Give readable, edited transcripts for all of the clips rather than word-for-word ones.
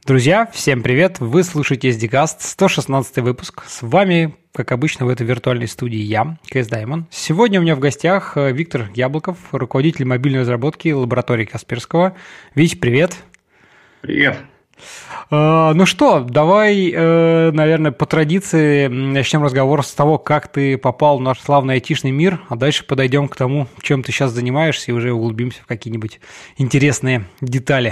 Друзья, всем привет! Вы слушаете SDCast, 116 выпуск. С вами, как обычно, в этой виртуальной студии я, CS Diamond. Сегодня у меня в гостях Виктор Яблоков, руководитель мобильной разработки лаборатории Касперского. Вить, привет! Привет! Ну что, давай, наверное, по традиции начнем разговор с того, как ты попал в наш славный айтишный мир, а дальше подойдем к тому, чем ты сейчас занимаешься, и уже углубимся в какие-нибудь интересные детали.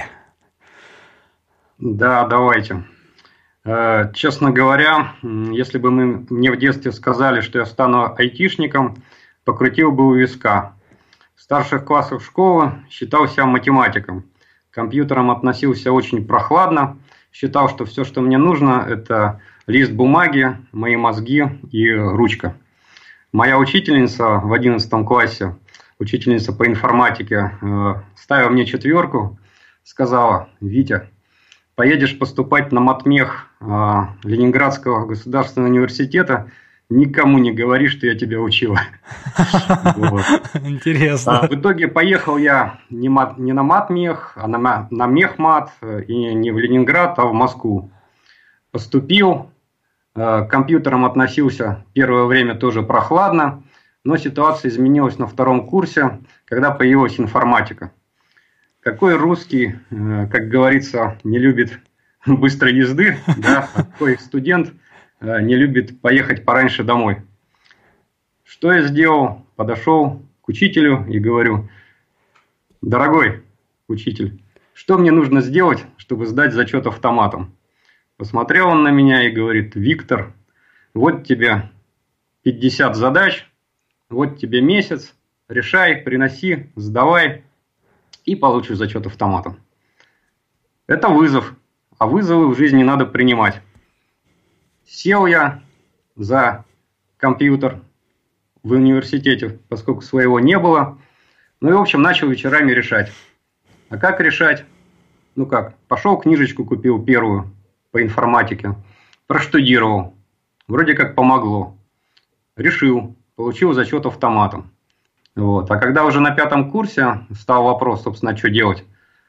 Да, давайте. Честно говоря, если бы мне в детстве сказали, что я стану айтишником, покрутил бы у виска. В старших классах школы считал себя математиком. К компьютерам относился очень прохладно. Считал, что все, что мне нужно, это лист бумаги, мои мозги и ручка. Моя учительница в 11 классе, учительница по информатике, ставила мне 4, сказала: «Витя, поедешь поступать на матмех Ленинградского государственного университета, никому не говори, что я тебя учила». Интересно. В итоге поехал я не на матмех, а на мехмат, и не в Ленинград, а в Москву. Поступил, к компьютерам относился первое время тоже прохладно, но ситуация изменилась на 2 курсе, когда появилась информатика. Какой русский, как говорится, не любит быстрой езды, да, а какой студент не любит поехать пораньше домой? Что я сделал? Подошел к учителю и говорю: «Дорогой учитель, что мне нужно сделать, чтобы сдать зачет автоматом?» Посмотрел он на меня и говорит: «Виктор, вот тебе 50 задач, вот тебе месяц, решай, приноси, сдавай, и получишь зачет автоматом». Это вызов, а вызовы в жизни надо принимать. Сел я за компьютер в университете, поскольку своего не было. Ну и, в общем, начал вечерами решать. А как решать? Ну как, пошел книжечку купил первую по информатике, проштудировал, вроде как помогло. Решил, получил зачет автоматом. Вот. А когда уже на 5 курсе стал вопрос, собственно, что делать,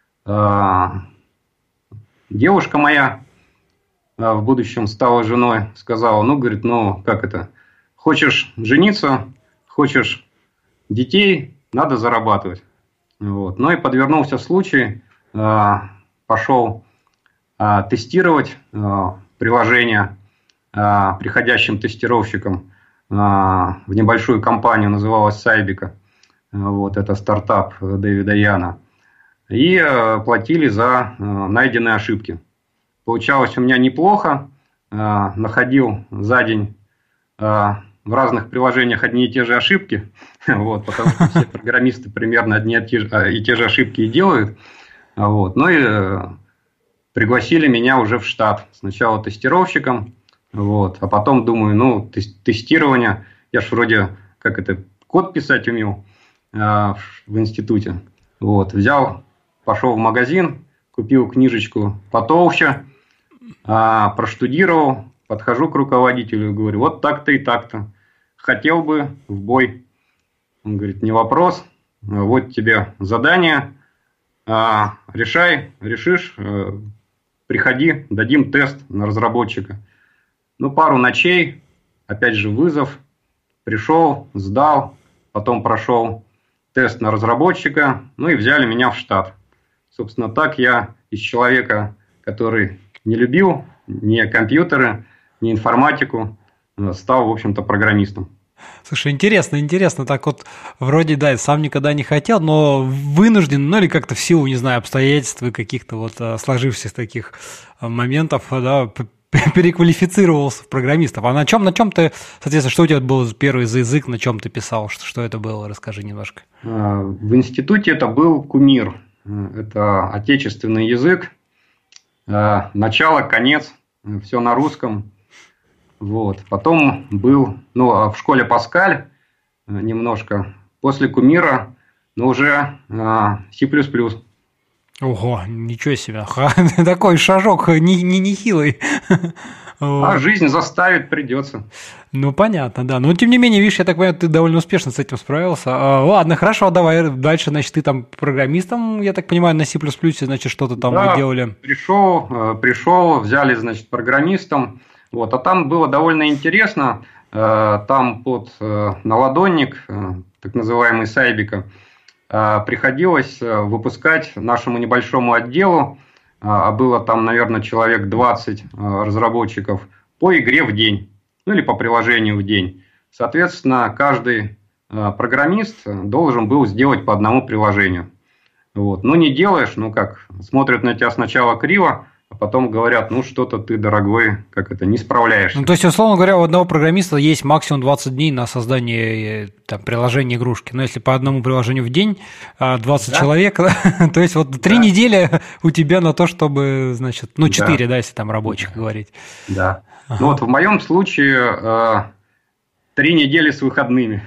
девушка моя в будущем стала женой, сказала: говорит, как это, хочешь жениться, хочешь детей, надо зарабатывать. Вот. Ну и подвернулся случай, пошел тестировать приложение приходящим тестировщикам в небольшую компанию, называлась Сайбика. Вот, это стартап Дэвида Яна. И платили за найденные ошибки. Получалось у меня неплохо. Находил за день в разных приложениях одни и те же ошибки. Вот, потому что все программисты примерно одни и те же ошибки и делают. Вот. Ну и пригласили меня уже в штат. Сначала тестировщиком. Вот. А потом думаю, тестирование, я ж вроде, код писать умел в институте. Вот. Взял, пошел в магазин, купил книжечку потолще, проштудировал, подхожу к руководителю и говорю: вот так-то и так-то. Хотел бы в бой. Он говорит: не вопрос, вот тебе задание, решай, решишь, приходи, дадим тест на разработчика. Пару ночей, опять же вызов, пришел, сдал, потом прошел тест на разработчика, и взяли меня в штат. Собственно, так я из человека, который не любил ни компьютеры, ни информатику, стал, в общем-то, программистом. Слушай, интересно, так вот, вроде, да, сам никогда не хотел, но вынужден, или как-то в силу, не знаю, обстоятельств и каких-то вот сложившихся таких моментов, да, переквалифицировался в программистов. А на чем ты, соответственно, что у тебя был первый за язык, на чем ты писал, что это было, расскажи немножко. В институте это был Кумир, это отечественный язык, начало, конец, все на русском. Вот. Потом был, в школе Паскаль немножко, после Кумира, уже C++. Ого, ничего себе, такой шажок нехилый. А жизнь заставит, придется. Ну, понятно, да. Но, тем не менее, видишь, я так понимаю, ты довольно успешно с этим справился. Ладно, хорошо, давай дальше, значит, ты там программистом, я так понимаю, на C++, значит, что-то там вы делали. Пришел, взяли, значит, программистом, вот, а там было довольно интересно, там под наладонник, так называемый Сайбика, приходилось выпускать нашему небольшому отделу, а было там, наверное, человек 20 разработчиков, по игре в день, ну или по приложению в день. Соответственно, каждый программист должен был сделать по одному приложению. Вот. Ну, не делаешь, ну как, смотрят на тебя сначала криво, а потом говорят, ну, что-то ты, дорогой, как это, не справляешься. Ну, то есть, условно говоря, у одного программиста есть максимум 20 дней на создание там, приложения игрушки. Но если по одному приложению в день 20 человек, то есть, вот 3 недели у тебя на то, чтобы, значит, ну, 4, да, если там рабочих говорить. Да. Ну, вот в моем случае 3 недели с выходными.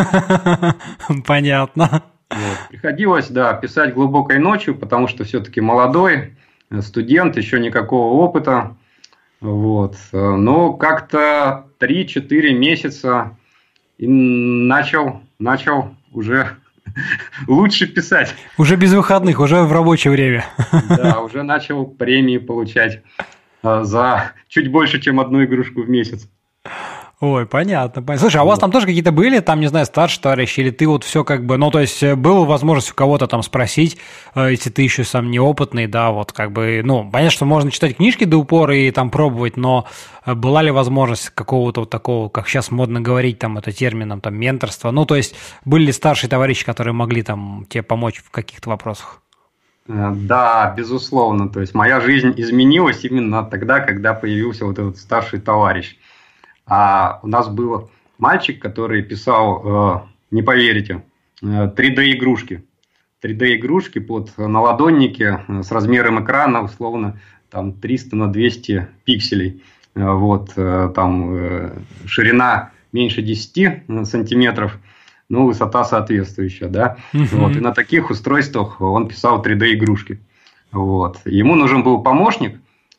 Понятно. Вот. Приходилось, да, писать глубокой ночью, потому что все-таки молодой, студент, еще никакого опыта. Вот. Но как-то 3-4 месяца и начал уже лучше писать. Уже без выходных, уже в рабочее время. Да, уже начал премии получать за чуть больше, чем одну игрушку в месяц. Ой, понятно. Слушай, а у вас там тоже какие-то были, там, не знаю, старшие товарищи, или ты вот все как бы, ну, то есть, была возможность у кого-то там спросить, если ты еще сам неопытный, да, вот как бы, ну, понятно, что можно читать книжки до упора и там пробовать, но была ли возможность какого-то вот такого, как сейчас модно говорить, там, это термином, там, менторства, ну, то есть, были ли старшие товарищи, которые могли там тебе помочь в каких-то вопросах? Да, безусловно, то есть, моя жизнь изменилась именно тогда, когда появился вот этот старший товарищ. А у нас был мальчик, который писал, не поверите, 3D-игрушки. 3D-игрушки под наладонники с размером экрана, условно, там 300 на 200 пикселей. Вот, там ширина меньше 10 сантиметров, ну, высота соответствующая, да. Вот, и на таких устройствах он писал 3D-игрушки. Вот. Ему нужен был помощник,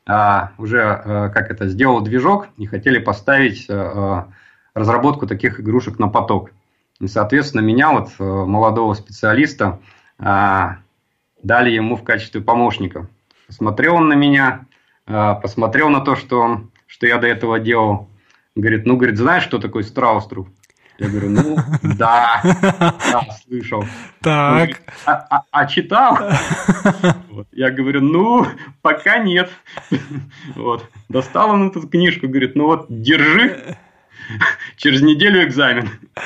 уже сделал движок и хотели поставить разработку таких игрушек на поток. И, соответственно, меня, вот, молодого специалиста, дали ему в качестве помощника. Посмотрел он на меня, посмотрел на то, что я до этого делал. Говорит, ну, говорит, знаешь, что такое Страуструп? Я говорю, ну, да, слышал. Так. Говорит, а читал? Вот. Я говорю, ну, пока нет. Вот. Достал он эту книжку, говорит, ну вот, держи, через неделю экзамен.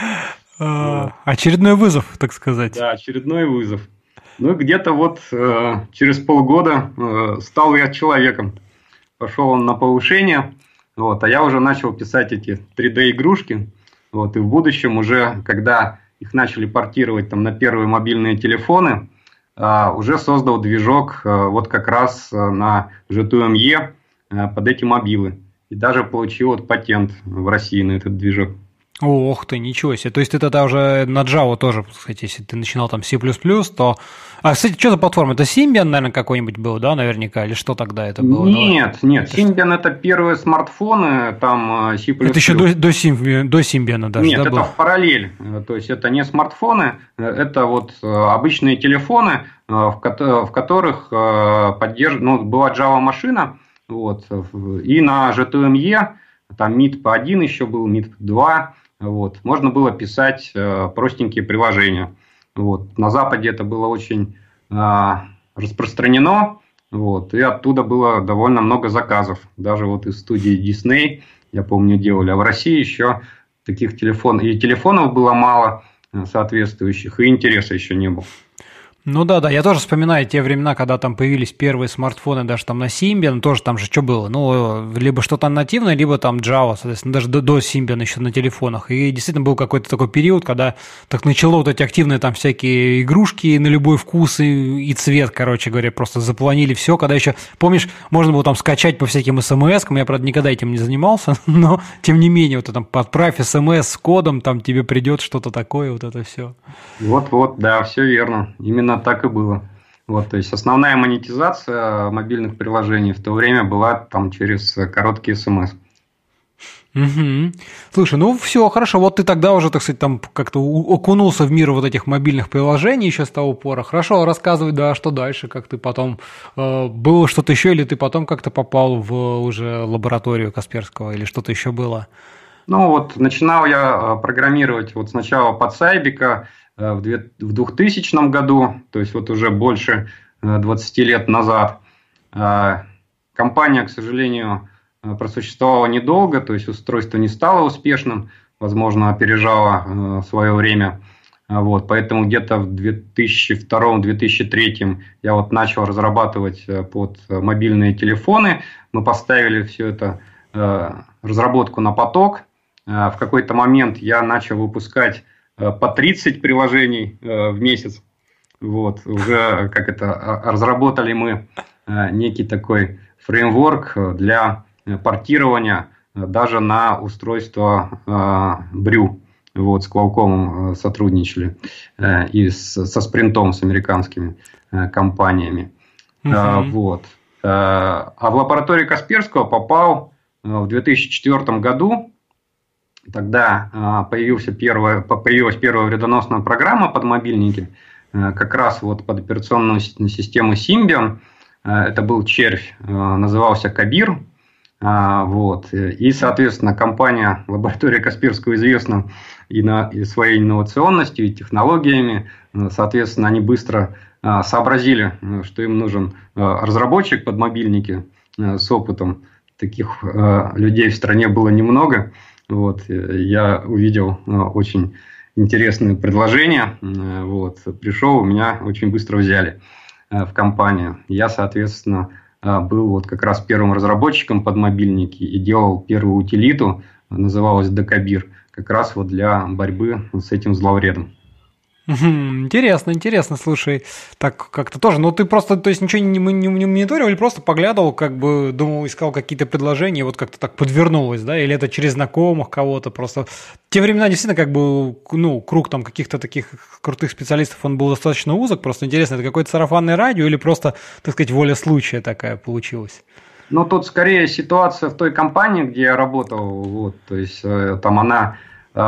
Очередной вызов, так сказать. Да, очередной вызов. Ну, где-то вот через полгода стал я человеком. Пошел он на повышение, вот, а я уже начал писать эти 3D-игрушки. Вот, и в будущем уже, когда их начали портировать там, на первые мобильные телефоны, уже создал движок вот как раз на J2ME под эти мобилы. И даже получил вот патент в России на этот движок. Ох ты, ничего себе. То есть ты тогда уже на Java тоже, кстати, если ты начинал там C++, то... А, кстати, что за платформа? Это Symbian, наверное, какой-нибудь был, да, наверняка? Или что тогда это было? Нет, Symbian это первые смартфоны, там C++. Это еще до Symbian даже, нет, да, это был? в параллель. То есть это не смартфоны, это вот обычные телефоны, в которых была Java-машина, вот, и на J2ME, там MIT-1 еще был, MIT-2, вот, можно было писать простенькие приложения. Вот. На Западе это было очень распространено, вот, и оттуда было довольно много заказов. Даже вот из студии Disney, я помню, делали. А в России еще таких телефонов было мало соответствующих, и интереса еще не было. Ну да, я тоже вспоминаю те времена, когда там появились первые смартфоны, даже там на Symbian, тоже там же что было? Ну, либо что-то нативное, либо там Java, соответственно, даже до Symbian еще на телефонах. И действительно был какой-то такой период, когда так начало вот эти активные там всякие игрушки на любой вкус и цвет, короче говоря, просто запланили все, когда еще, помнишь, можно было там скачать по всяким смс-кам, я, правда, никогда этим не занимался, но тем не менее, вот там отправь смс с кодом, там тебе придет что-то такое, вот это все. Вот, да, все верно. Именно так и было. Вот, то есть основная монетизация мобильных приложений в то время была там через короткие смс. Угу. Слушай, ну все, хорошо, вот ты тогда уже, так сказать, там как-то окунулся в мир вот этих мобильных приложений еще с того пора. Хорошо, рассказывай, да, что дальше, как ты потом, было что-то еще, или ты потом как-то попал в уже лабораторию Касперского, или что-то еще было? Ну вот начинал я программировать вот сначала под Сайбика в 2000 году, то есть вот уже больше 20 лет назад. Компания, к сожалению, просуществовала недолго, то есть устройство не стало успешным, возможно, опережало свое время. Вот, поэтому где-то в 2002-2003 я вот начал разрабатывать под мобильные телефоны. Мы поставили все это разработку на поток. В какой-то момент я начал выпускать по 30 приложений в месяц. Вот, уже разработали мы некий такой фреймворк для портирования даже на устройство Брю. Вот, с Qualcomm сотрудничали и со Спринтом, с американскими компаниями. Вот. А в лабораторию Касперского попал в 2004 году. Тогда появилась первая вредоносная программа под мобильники, как раз вот под операционную систему Symbian. Это был червь, назывался Кабир. Вот. И, соответственно, компания лаборатория Касперского известна и своей инновационностью, и технологиями. Соответственно, они быстро сообразили, что им нужен разработчик под мобильники с опытом. Таких людей в стране было немного. Вот. Я увидел очень интересные предложения. Вот. Пришел, меня очень быстро взяли в компанию. Я, соответственно, был вот как раз первым разработчиком под мобильники и делал первую утилиту, называлась Докабир, как раз вот для борьбы с этим зловредом. Интересно, интересно, слушай, так как-то тоже, ну ты просто, то есть ничего не мониторил, или просто поглядывал, как бы думал, искал какие-то предложения, вот как-то так подвернулось, да, или это через знакомых кого-то, просто в те времена действительно как бы, ну, круг там каких-то таких крутых специалистов, он был достаточно узок, просто интересно, это какое-то сарафанное радио или просто, так сказать, воля случая такая получилась? Ну, тут скорее ситуация в той компании, где я работал, вот, то есть там она,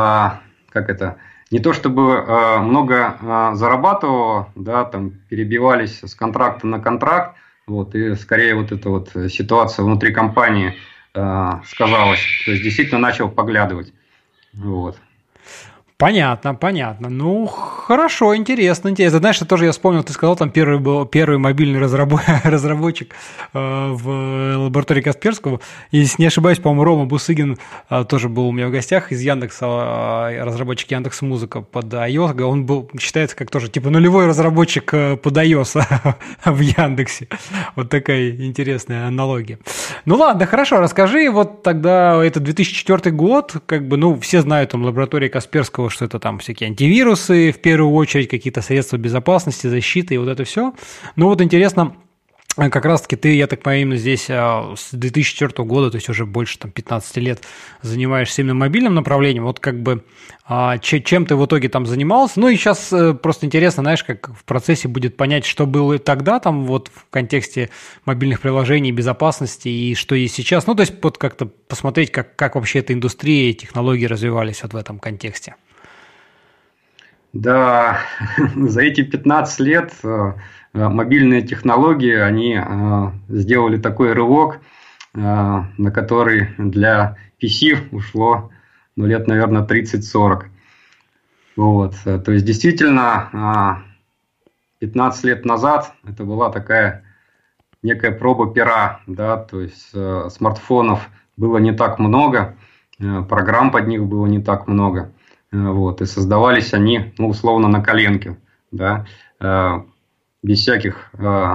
не то чтобы много зарабатывала, да, там перебивались с контракта на контракт, вот, и скорее вот эта вот ситуация внутри компании сказалась, то есть действительно начал поглядывать, вот. Понятно, понятно. Ну, хорошо, интересно. Знаешь, что тоже я вспомнил, ты сказал, там первый мобильный разработчик в лаборатории Касперского. Если не ошибаюсь, по-моему, Рома Бусыгин тоже был у меня в гостях из Яндекса, разработчик Яндекс.Музыка под iOS. Он был, считается, как тоже типа нулевой разработчик под iOS в Яндексе. Вот такая интересная аналогия. Ну ладно, хорошо, расскажи, вот тогда это 2004 год, как бы, ну, все знают там лаборатории Касперского, что это там всякие антивирусы, в первую очередь какие-то средства безопасности, защиты и вот это все. Ну вот интересно, как раз-таки ты, я так понимаю, именно здесь с 2004 года, то есть уже больше там 15 лет занимаешься именно мобильным направлением. Вот как бы чем ты в итоге там занимался? Ну и сейчас просто интересно, знаешь, как в процессе будет понять, что было тогда там вот в контексте мобильных приложений, безопасности и что есть сейчас. Ну то есть вот как-то посмотреть, как вообще эта индустрия и технологии развивались вот в этом контексте. Да, за эти 15 лет мобильные технологии, они сделали такой рывок, на который для PC ушло, ну, лет, наверное, 30-40. Вот. То есть, действительно, 15 лет назад это была такая некая проба пера, да, то есть смартфонов было не так много, программ под них было не так много. Вот, и создавались они, ну, условно, на коленке, да, без всяких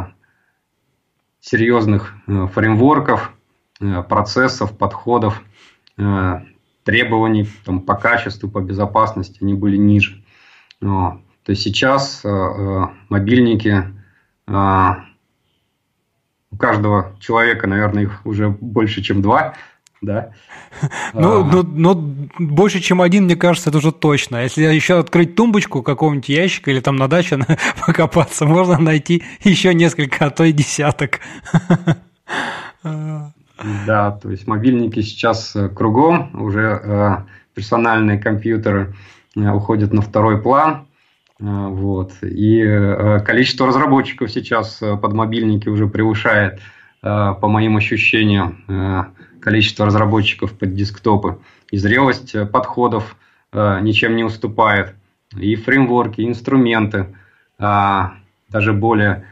серьезных фреймворков, процессов, подходов, требований там, по качеству, по безопасности, они были ниже. То есть сейчас мобильники, у каждого человека, наверное, их уже больше, чем 2. Да. Но больше, чем один, мне кажется, это уже точно. Если еще открыть тумбочку какого-нибудь ящика или там на даче покопаться, можно найти еще несколько, а то и десяток. Да, то есть мобильники сейчас кругом, уже персональные компьютеры уходят на второй план. Вот. И количество разработчиков сейчас под мобильники уже превышает, по моим ощущениям, количество разработчиков под десктопы. И зрелость подходов ничем не уступает. И фреймворки, и инструменты даже более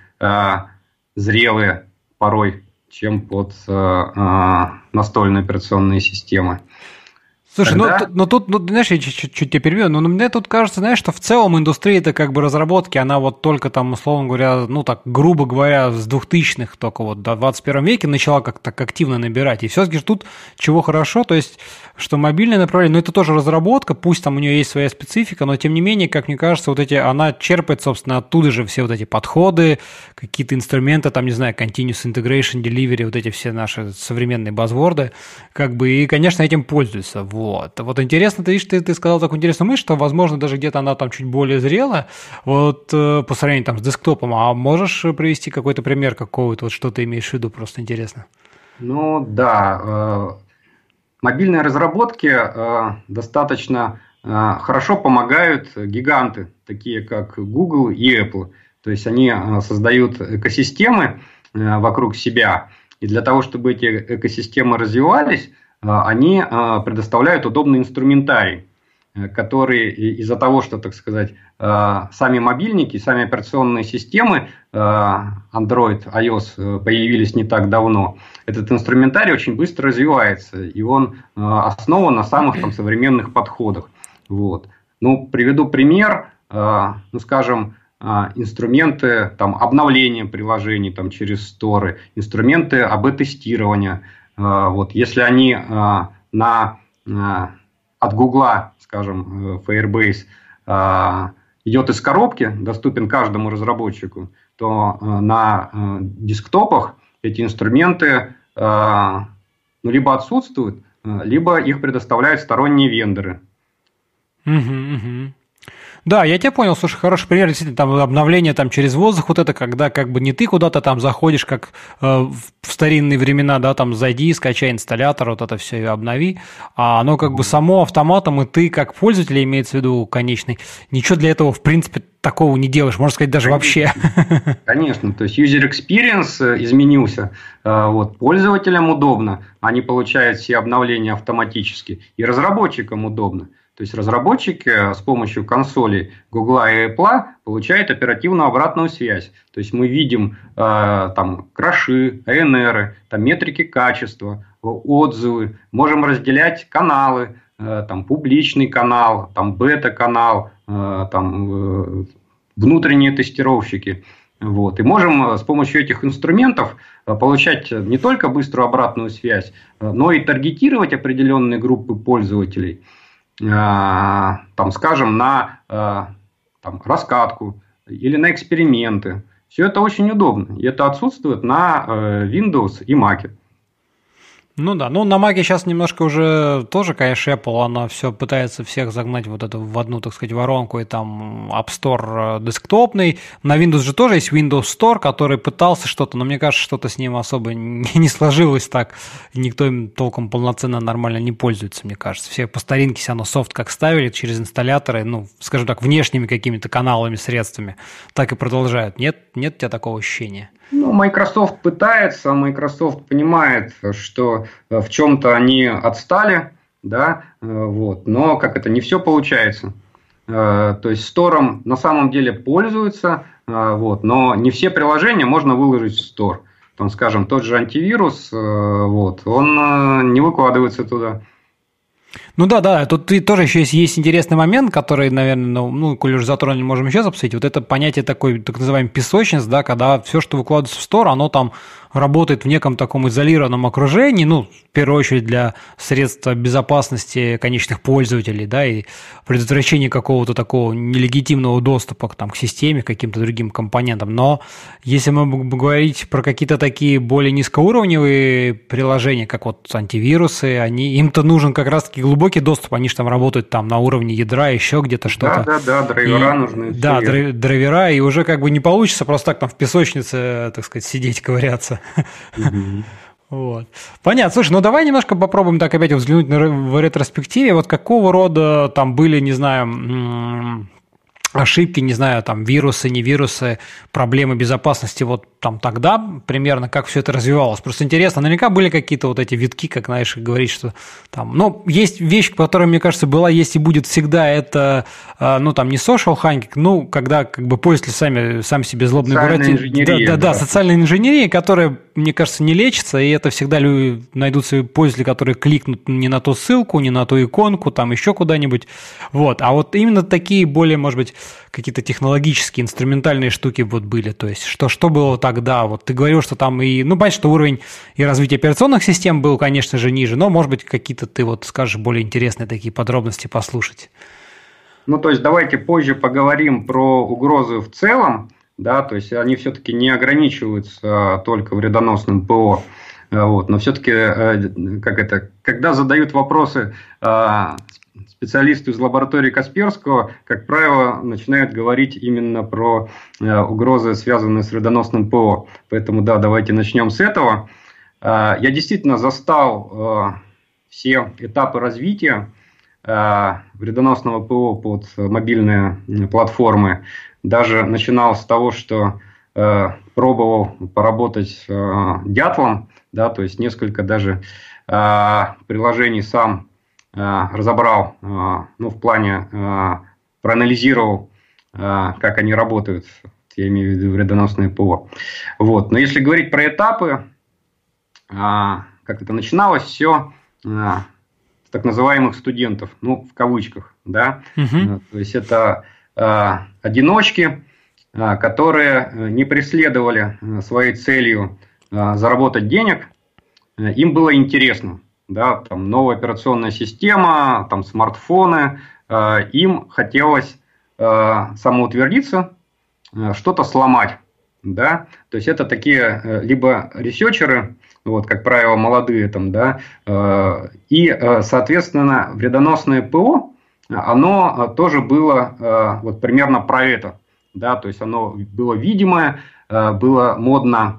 зрелые порой, чем под настольные операционные системы. Слушай, тут, знаешь, я чуть-чуть тебя перебью, но мне тут кажется, знаешь, что в целом индустрия-то как бы разработки, она вот только там, условно говоря, ну так, грубо говоря, с 2000-х только вот до 21 веке начала как-то так активно набирать. И все-таки тут чего хорошо, то есть, что мобильное направление, ну это тоже разработка, пусть там у нее есть своя специфика, но тем не менее, как мне кажется, вот эти, она черпает, собственно, оттуда же все вот эти подходы, какие-то инструменты, там, не знаю, Continuous Integration, Delivery, вот эти все наши современные базворды, как бы, и, конечно, этим пользуются. Вот интересно, ты видишь, ты сказал такую интересную мысль, что, возможно, даже где-то она там чуть более зрела, вот по сравнению там с десктопом. А можешь привести какой-то пример какого-то, вот что ты имеешь в виду, просто интересно? Ну да, мобильные разработки достаточно хорошо помогают гиганты, такие как Google и Apple. То есть они создают экосистемы вокруг себя, и для того, чтобы эти экосистемы развивались, они предоставляют удобный инструментарий, который из-за того, что, так сказать, сами мобильники, сами операционные системы Android, iOS появились не так давно, этот инструментарий очень быстро развивается, и он основан на самых там современных подходах. Вот. Ну, приведу пример, ну, скажем, инструменты там, обновления приложений там, через сторы, инструменты АБ-тестирования. Вот, если они от Гугла, скажем, Firebase идет из коробки, доступен каждому разработчику, то на десктопах эти инструменты либо отсутствуют, либо их предоставляют сторонние вендоры. Да, я тебя понял, слушай, хороший пример, действительно, там обновление там через воздух, вот это, когда как бы не ты куда-то там заходишь, как в старинные времена, да, там зайди, скачай инсталлятор, вот это все и обнови, а оно как бы само автоматом, и ты как пользователь, имеется в виду конечный, ничего для этого, в принципе, такого не делаешь, можно сказать, даже вообще. Конечно, то есть user experience изменился, вот, пользователям удобно, они получают все обновления автоматически, и разработчикам удобно. То есть разработчики с помощью консолей Google и Apple получают оперативную обратную связь. То есть мы видим там краши, АНР, там метрики качества, отзывы, можем разделять каналы, там публичный канал, там бета-канал, там внутренние тестировщики. Вот. И можем с помощью этих инструментов получать не только быструю обратную связь, но и таргетировать определенные группы пользователей. Там, скажем, на там, раскатку или на эксперименты. Все это очень удобно. И это отсутствует на Windows и Mac. Ну да, ну на Mac сейчас немножко уже тоже, конечно, Apple, она все пытается всех загнать вот это в одну, так сказать, воронку, и там App Store десктопный. На Windows же тоже есть Windows Store, который пытался что-то, но мне кажется, что-то с ним особо не сложилось так, и никто им толком полноценно нормально не пользуется, мне кажется. Все по старинке все равно софт как ставили через инсталляторы, ну, скажем так, внешними какими-то каналами, средствами, так и продолжают. Нет у тебя такого ощущения? Ну, Microsoft пытается, Microsoft понимает, что в чем-то они отстали, да, вот, но как это, не все получается. То есть Store на самом деле пользуются, вот, но не все приложения можно выложить в Store. Там, скажем, тот же антивирус, вот, он не выкладывается туда. Ну да, тут тоже еще есть интересный момент, который, наверное, ну, коль уже затронули, можем еще обсудить. Вот это понятие такой, так называемый песочниц, да, когда все, что выкладывается в Store, оно там работает в неком таком изолированном окружении, ну, в первую очередь для средств безопасности конечных пользователей, да, и предотвращения какого-то такого нелегитимного доступа там, к системе, к каким-то другим компонентам. Но если мы будем говорить про какие-то такие более низкоуровневые приложения, как вот антивирусы, им-то нужен как раз-таки глубокий доступ, они же там работают там на уровне ядра, еще где-то что-то. Да, драйвера нужны. Да, драйвера, и уже как бы не получится просто так там в песочнице, так сказать, сидеть, ковыряться. Вот. Понятно. Слушай, ну давай немножко попробуем так опять взглянуть в ретроспективе. Вот какого рода там были, не знаю, ошибки, не знаю, там вирусы, не вирусы, проблемы безопасности вот там тогда примерно, как все это развивалось. Просто интересно, наверняка были какие-то вот эти витки, как, знаешь, говорить, что там, ну, есть вещь, которая, мне кажется, была, есть и будет всегда, это, ну, там, не social hacking, ну, когда как бы пользователи сам себе злобные буратино. Да, социальная инженерия, которая, мне кажется, не лечится, и это всегда найдутся пользователи, которые кликнут не на ту ссылку, не на ту иконку, там еще куда-нибудь, вот. А вот именно такие более, может быть, какие-то технологические, инструментальные штуки вот были, то есть что было тогда, вот ты говорил, что там и, ну, понятно, что уровень и развития операционных систем был, конечно же, ниже, но, может быть, какие-то ты вот скажешь более интересные такие подробности послушать. Ну, то есть давайте позже поговорим про угрозы в целом, да, то есть они все-таки не ограничиваются только вредоносным ПО, вот, но все-таки, когда задают вопросы специалисты из лаборатории Касперского, как правило, начинают говорить именно про угрозы, связанные с вредоносным ПО. Поэтому, да, давайте начнем с этого. Я действительно застал все этапы развития вредоносного ПО под мобильные платформы. Даже начинал с того, что пробовал поработать дятлом, да, то есть несколько даже приложений сам разобрал, ну, в плане проанализировал, как они работают, я имею в виду вредоносные ПО. Вот. Но если говорить про этапы, как это начиналось, все с так называемых студентов, ну, в кавычках, да, то есть это одиночки, которые не преследовали своей целью заработать денег, им было интересно. Да, там новая операционная система, там смартфоны, им хотелось самоутвердиться, что-то сломать, да, то есть это такие либо ресерчеры, вот, как правило, молодые там, да, и, соответственно, вредоносное ПО, оно тоже было вот примерно про это, да, то есть оно было видимое, было модно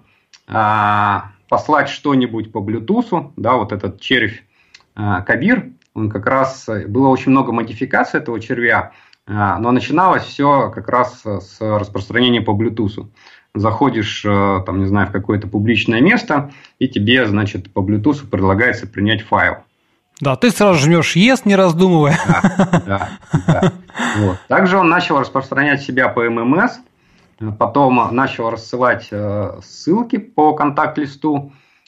послать что-нибудь по Bluetooth, да, вот этот червь Кабир, он как раз, было очень много модификаций этого червя, но начиналось все как раз с распространения по Bluetooth. Заходишь, там, не знаю, в какое-то публичное место, и тебе, значит, по Bluetooth предлагается принять файл. Да, ты сразу жмешь «Yes», не раздумывая. Да. Вот. Также он начал распространять себя по ММС, потом начал рассылать ссылки по контакт-листу,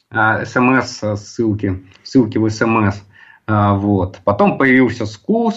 СМС-ссылки в СМС. Вот. Потом появился Schools,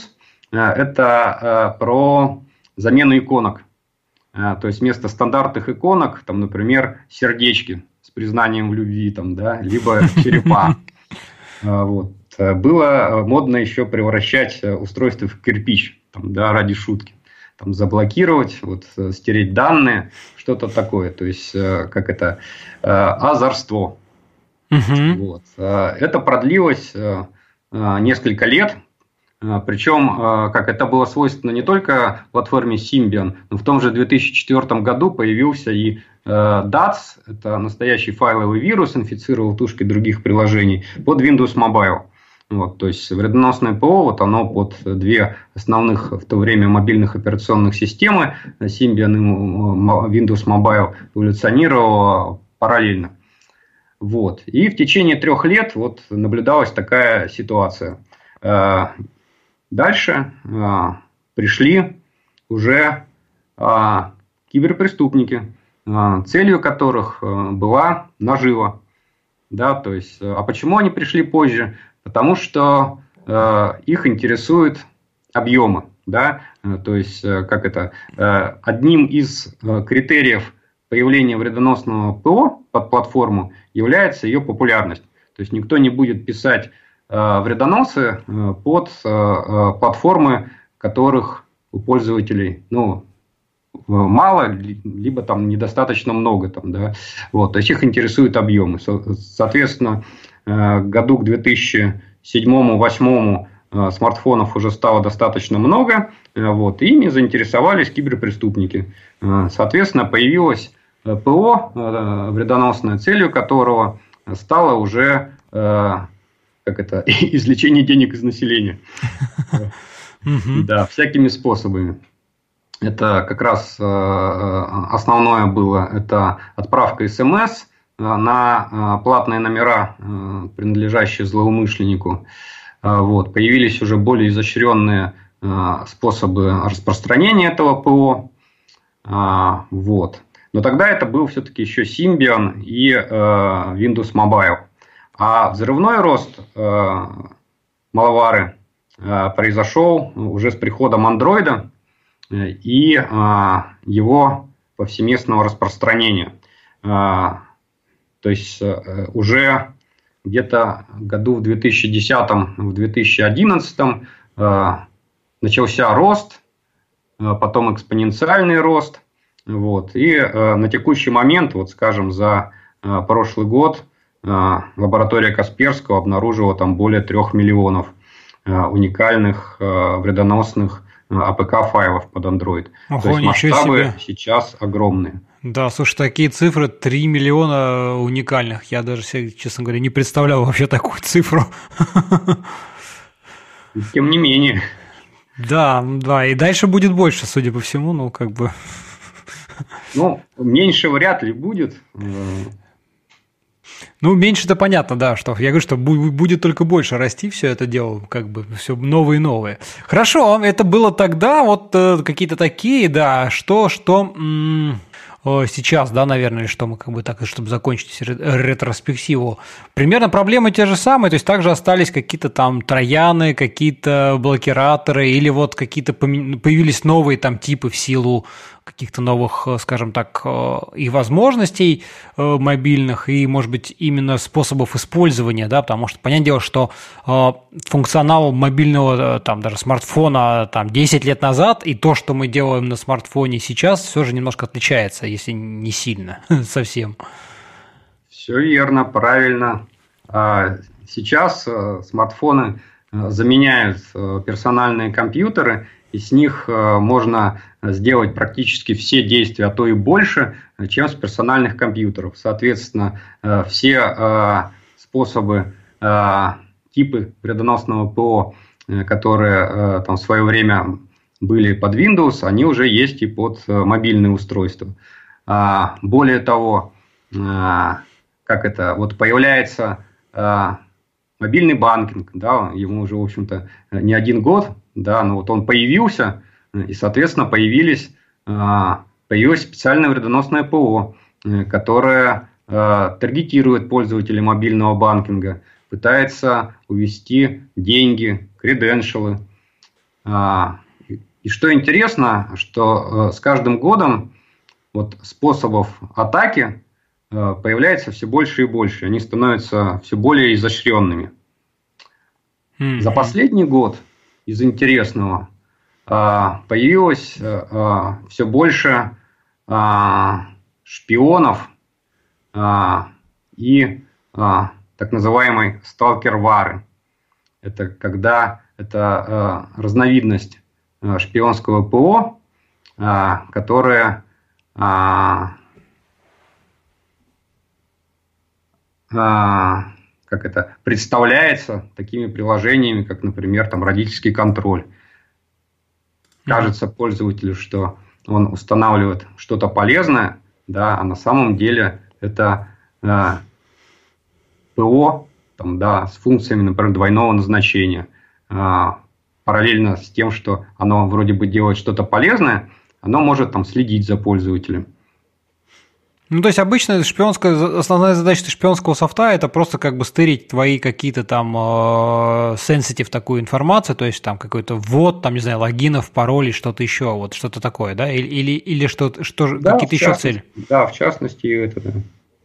это про замену иконок. То есть вместо стандартных иконок, там, например, сердечки с признанием в любви, там, да, либо черепа. Вот. Было модно еще превращать устройство в кирпич, там, да, ради шутки. Там, заблокировать, вот, стереть данные, что-то такое. То есть, как это, озорство. Вот. Это продлилось несколько лет. Причем, как это было свойственно не только платформе Symbian, но в том же 2004 году появился и DATS, это настоящий файловый вирус, инфицировал тушки других приложений, под Windows Mobile. Вот, то есть вредоносное ПО, вот оно под две основных в то время мобильных операционных системы, Symbian и Windows Mobile, эволюционировало параллельно. Вот. И в течение 3 лет вот наблюдалась такая ситуация. Дальше пришли уже киберпреступники, целью которых была нажива. Да, то есть, а почему они пришли позже? Потому что их интересуют объемы. Да? То есть, как это, одним из критериев появления вредоносного ПО под платформу является ее популярность. То есть никто не будет писать вредоносы под платформы, которых у пользователей мало, либо там недостаточно много. Там, да? Вот, то есть их интересуют объемы. Соответственно, году к 2007-2008 смартфонов уже стало достаточно много, вот, и ими заинтересовались киберпреступники. Соответственно, появилось ПО, вредоносное, целью которого стало уже извлечение денег из населения. Да, всякими способами. Это как раз основное было, это отправка СМС на платные номера, принадлежащие злоумышленнику. Вот. Появились уже более изощренные способы распространения этого ПО. Вот. Но тогда это был все-таки еще Symbian и Windows Mobile. А взрывной рост малвары произошел уже с приходом Андроида и его повсеместного распространения. То есть уже где-то году в 2010-2011 начался рост, потом экспоненциальный рост. Вот. И на текущий момент, вот скажем, за прошлый год лаборатория Касперского обнаружила там более 3 миллионов уникальных вредоносных АПК-файлов под Android. Ого, то есть масштабы сейчас огромные. Да, слушай, такие цифры, 3 миллиона уникальных. Я даже себе, честно говоря, не представлял вообще такую цифру. Тем не менее. Да, и дальше будет больше, судя по всему, меньше вряд ли будет. Меньше-то понятно, да, что я говорю, что будет только больше расти все это дело, все новые и новые. Хорошо, это было тогда, вот какие-то такие, да, что сейчас, да, наверное, что мы так, чтобы закончить ретроспективу. Примерно проблемы те же самые, то есть также остались какие-то там трояны, какие-то блокираторы или вот какие-то появились новые там типы в силу каких-то новых, скажем так, и возможностей мобильных, и, может быть, именно способов использования, да, потому что, понятное дело, что функционал мобильного, там, даже смартфона, там, 10 лет назад, и то, что мы делаем на смартфоне сейчас, все же немножко отличается, если не сильно, совсем. Все верно, правильно. Сейчас смартфоны заменяют персональные компьютеры, и с них можно сделать практически все действия, а то и больше, чем с персональных компьютеров. Соответственно, все способы, типы вредоносного ПО, которые там в свое время были под Windows, они уже есть и под мобильные устройства. Более того, появляется мобильный банкинг, да, ему уже, в общем-то, не один год, да, но вот он появился, и, соответственно, появилось специальное вредоносное ПО, которое таргетирует пользователей мобильного банкинга, пытается увести деньги, креденшалы. И что интересно, что с каждым годом вот способов атаки появляется все больше и больше. Они становятся все более изощренными. За последний год из интересного появилось все больше шпионов и так называемой сталкер-вары. Это когда это разновидность шпионского ПО, которое представляется такими приложениями, как, например, там, родительский контроль. Кажется пользователю, что он устанавливает что-то полезное, да, а на самом деле это ПО там, да, с функциями, например, двойного назначения. Параллельно с тем, что оно вроде бы делает что-то полезное, оно может там следить за пользователем. То есть обычно основная задача шпионского софта – это просто стырить твои какие-то там sensitive такую информацию, то есть там какой-то ввод, там, не знаю, логинов, паролей, что-то еще, вот что-то такое, да? Или что да, какие-то еще цели? Да, в частности, это да.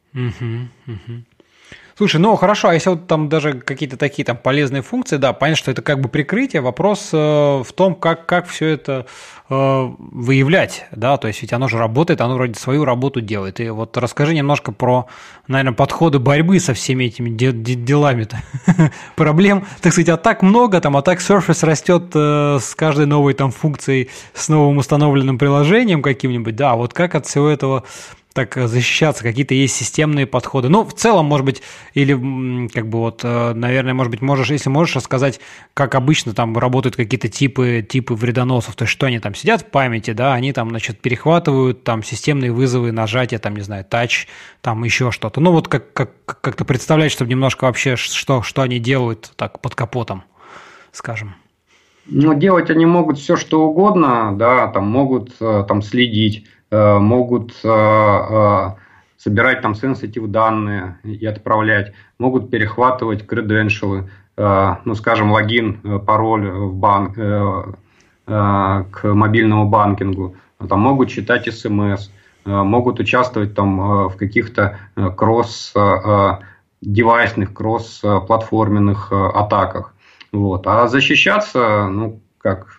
Слушай, хорошо, а если вот там даже какие-то такие там полезные функции, да, понятно, что это прикрытие, вопрос в том, как все это выявлять, да, то есть ведь оно же работает, оно вроде свою работу делает. И вот расскажи немножко про, наверное, подходы борьбы со всеми этими делами-то. Проблем, так сказать, атак много, там атак Surface растет с каждой новой там функцией, с новым установленным приложением каким-нибудь, да, вот как от всего этого так защищаться, какие-то есть системные подходы. Ну, в целом, может быть, или как бы вот, наверное, может быть, можешь, если можешь рассказать, как обычно там работают какие-то типы вредоносов, то есть что они там сидят в памяти, да, они там, значит, перехватывают там системные вызовы, нажатия, там, не знаю, тач, там еще что-то. Ну, вот как-то представлять, чтобы немножко вообще, что они делают так под капотом, скажем. Ну, делать они могут все, что угодно, да, там могут там следить, могут собирать там sensitive данные и отправлять, могут перехватывать креденшалы, ну, скажем, логин, пароль в банк, к мобильному банкингу, там могут читать СМС, могут участвовать там в каких-то кросс-девайсных, кросс-платформенных атаках. Вот. А защищаться, ну, как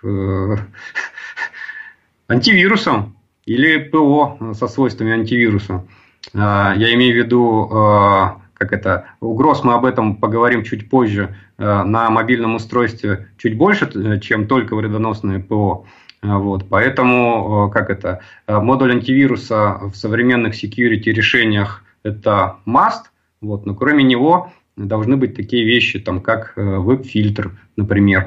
антивирусом или ПО со свойствами антивируса. Я имею в виду, угроз, мы об этом поговорим чуть позже, на мобильном устройстве чуть больше, чем только вредоносное ПО. Вот. Поэтому, модуль антивируса в современных security решениях это must, вот, но кроме него должны быть такие вещи, там, как веб-фильтр, например.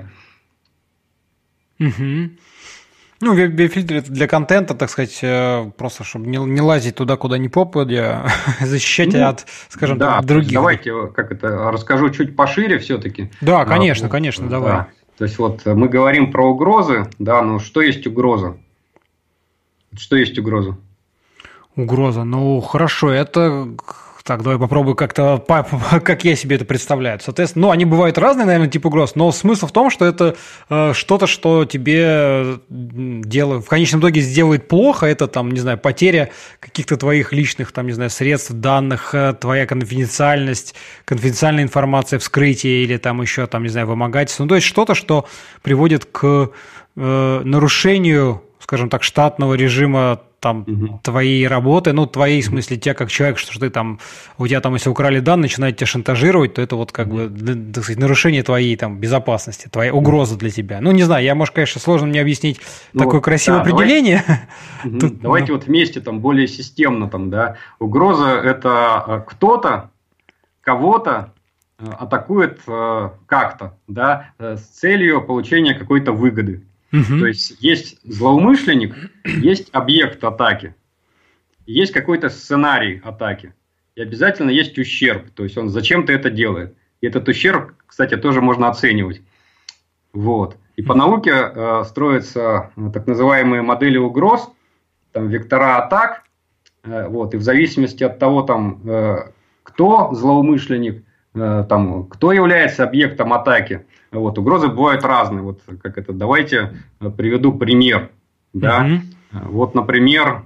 Угу. Ну, веб-фильтр это для контента, так сказать, просто чтобы не лазить туда, куда не попадя, защищать от, скажем так, других. Давайте расскажу чуть пошире все-таки. Да, конечно, давай. Да. То есть вот мы говорим про угрозы, да, но что есть угроза? Что есть угроза? Угроза, ну хорошо, это... Так, давай попробую как-то, как я себе это представляю. Соответственно, ну, они бывают разные, наверное, типы угроз, но смысл в том, что это что-то, что тебе в конечном итоге сделает плохо, это, там, не знаю, потеря каких-то твоих личных, там, не знаю, средств, данных, твоя конфиденциальность, конфиденциальная информация, вскрытие или там еще, там, не знаю, вымогательство. Ну, то есть что-то, что приводит к нарушению, скажем так, штатного режима там твоей работы, ну, твоей, в смысле, тебя как человек, что ты там, у тебя там, если украли данные, начинают тебя шантажировать, то это вот как бы, так сказать, нарушение твоей там безопасности, твоя угроза для тебя. Ну, не знаю, я, может, конечно, сложно мне объяснить такое красивое определение. Давайте вот вместе там более системно там, да. Угроза – это кто-то, кого-то атакует как-то, да, с целью получения какой-то выгоды. То есть есть злоумышленник, есть объект атаки, есть какой-то сценарий атаки, и обязательно есть ущерб, то есть он зачем-то это делает. И этот ущерб, кстати, тоже можно оценивать. Вот. И по науке строятся так называемые модели угроз, там вектора атак, вот, и в зависимости от того, там, кто злоумышленник, там, кто является объектом атаки. Вот, угрозы бывают разные. Вот, давайте приведу пример. Да? Вот, например,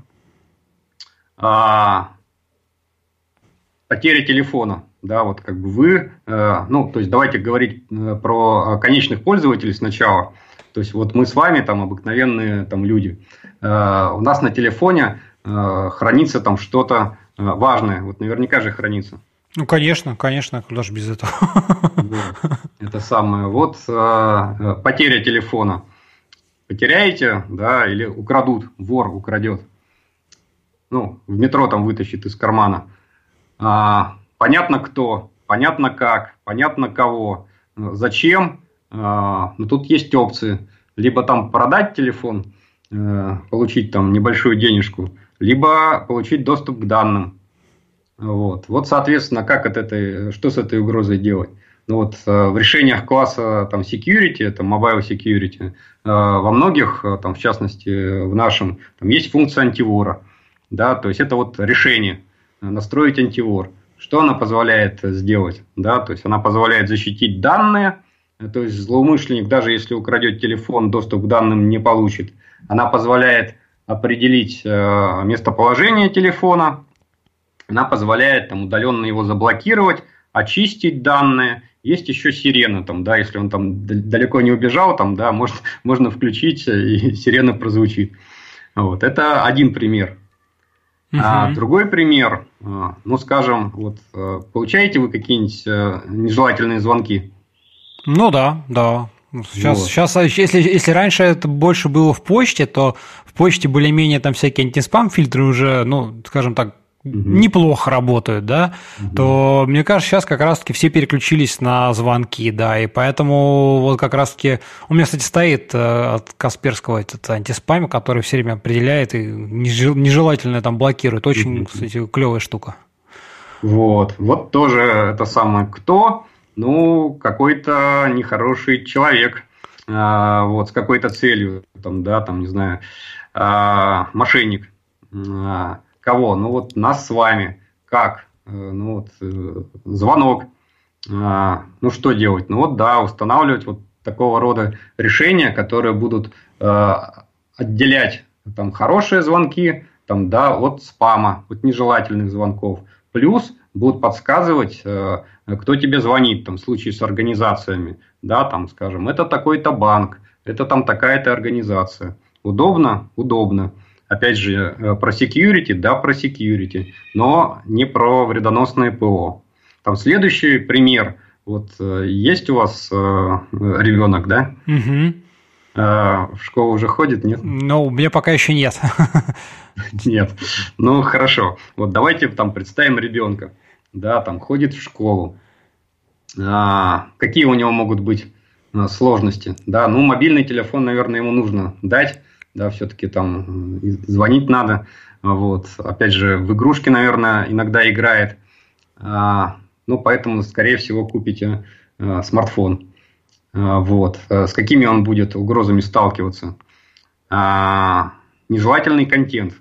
потеря телефона. Да, вот как бы вы, ну, то есть давайте говорить про конечных пользователей сначала. То есть вот мы с вами там обыкновенные там люди. У нас на телефоне хранится там что-то важное. Вот наверняка же хранится. Ну, конечно, куда же без этого. Это самое. Вот потеря телефона. Потеряете, да, или украдут, вор украдет. Ну, в метро там вытащит из кармана. Понятно кто, понятно как, понятно кого, зачем. Но тут есть опции. Либо там продать телефон, получить там небольшую денежку, либо получить доступ к данным. Вот, соответственно, что с этой угрозой делать? Ну, вот, в решениях класса там, security, это mobile security, во многих, там, в частности, в нашем, там есть функция антивора. Да, то есть это вот решение, настроить антивор. Что она позволяет сделать? Да, то есть она позволяет защитить данные, то есть злоумышленник, даже если украдет телефон, доступ к данным не получит. Она позволяет определить местоположение телефона. Она позволяет там, удаленно его заблокировать, очистить данные. Есть еще сирена, там, да, если он там далеко не убежал, там, да, можно включить, и сирена прозвучит. Вот, это один пример. Другой пример, ну, скажем, вот, получаете вы какие-нибудь нежелательные звонки? Ну да, Сейчас, если раньше это больше было в почте, то в почте более-менее там всякие антиспам-фильтры уже, скажем так, неплохо работают, да, то, мне кажется, сейчас как раз-таки все переключились на звонки, да, и поэтому вот как раз-таки у меня, кстати, стоит от Касперского этот антиспам, который все время определяет и нежелательно там блокирует. Очень, кстати, клевая штука. Вот тоже это самое кто? Какой-то нехороший человек, с какой-то целью, не знаю, мошенник. Кого? Нас с вами. Как? Звонок. Что делать? Устанавливать вот такого рода решения, которые будут отделять хорошие звонки от спама, от нежелательных звонков. Плюс будут подсказывать, кто тебе звонит в случае с организациями. Скажем, это такой-то банк, это такая-то организация. Удобно? Удобно. Опять же, про security, про security, но не про вредоносное ПО. Следующий пример. Есть у вас ребенок, да? Угу. В школу уже ходит, нет? У меня пока еще нет. Нет. Хорошо. Давайте представим ребенка. Ходит в школу. Какие у него могут быть сложности? Мобильный телефон, наверное, ему нужно дать. Все-таки звонить надо. Опять же, в игрушки, наверное, иногда играет. Поэтому, скорее всего, купите смартфон. С какими он будет угрозами сталкиваться? Нежелательный контент.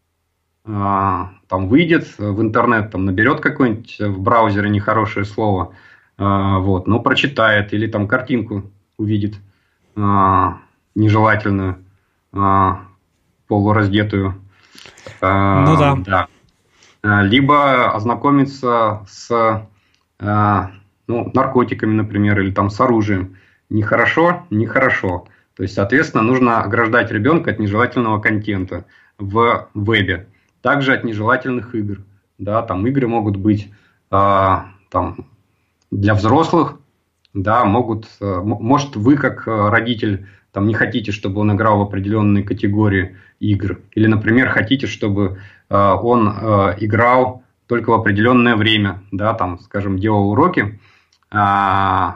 Выйдет в интернет, наберет какое-нибудь в браузере нехорошее слово, прочитает или картинку увидит нежелательную, полураздетую. Да. Либо ознакомиться с наркотиками, например, или с оружием. Нехорошо? Нехорошо. То есть, соответственно, нужно ограждать ребенка от нежелательного контента в вебе. Также от нежелательных игр. Игры могут быть для взрослых. Может, вы, как родитель, не хотите, чтобы он играл в определенные категории игр. Или, например, хотите, чтобы он играл только в определенное время. Скажем, делал уроки с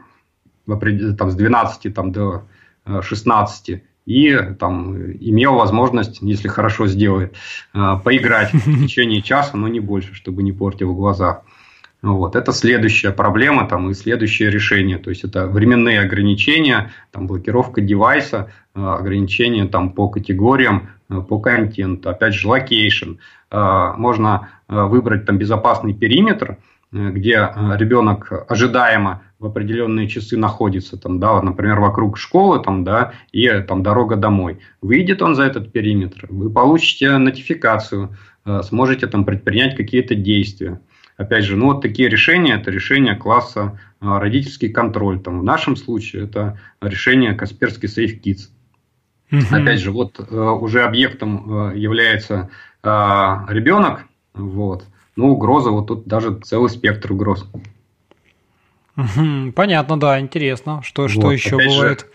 12 до 16 и имел возможность, если хорошо сделает, поиграть в течение часа, но не больше, чтобы не портил глаза. Это следующая проблема и следующее решение. То есть, это временные ограничения, блокировка девайса, ограничения по категориям, по контенту. Опять же, локейшн. Можно выбрать безопасный периметр, где ребенок ожидаемо в определенные часы находится, например, вокруг школы, и дорога домой. Выйдет он за этот периметр, вы получите нотификацию, сможете предпринять какие-то действия. Опять же, такие решения, это решение класса родительский контроль. В нашем случае это решение Касперский Safe Kids. Опять же, уже объектом является ребенок. Угроза, тут даже целый спектр угроз. Понятно, да, интересно. Что еще бывает?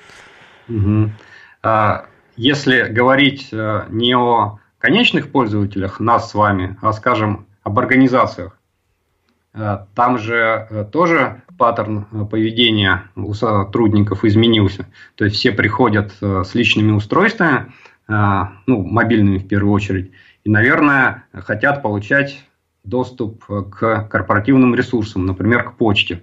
Если говорить не о конечных пользователях, нас с вами, а, скажем, об организациях, там же тоже паттерн поведения у сотрудников изменился. То есть, все приходят с личными устройствами, мобильными в первую очередь, и, наверное, хотят получать доступ к корпоративным ресурсам, например, к почте.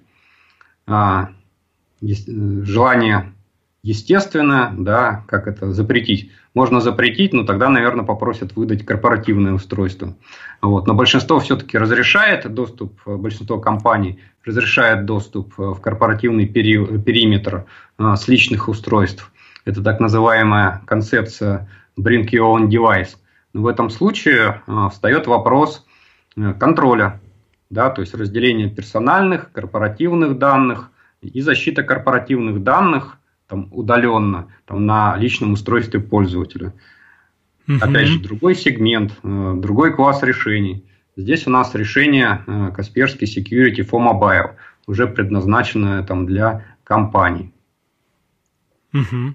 Желание естественно, как это запретить? Можно запретить, но тогда, наверное, попросят выдать корпоративное устройство. Но большинство все-таки разрешает доступ, большинство компаний разрешает доступ в корпоративный периметр с личных устройств. Это так называемая концепция Bring Your Own Device. Но в этом случае встает вопрос контроля, то есть разделение персональных, корпоративных данных и защита корпоративных данных удаленно на личном устройстве пользователя. Опять же, другой сегмент, другой класс решений. Здесь у нас решение Kaspersky Security for Mobile, уже предназначенное для компаний. Угу.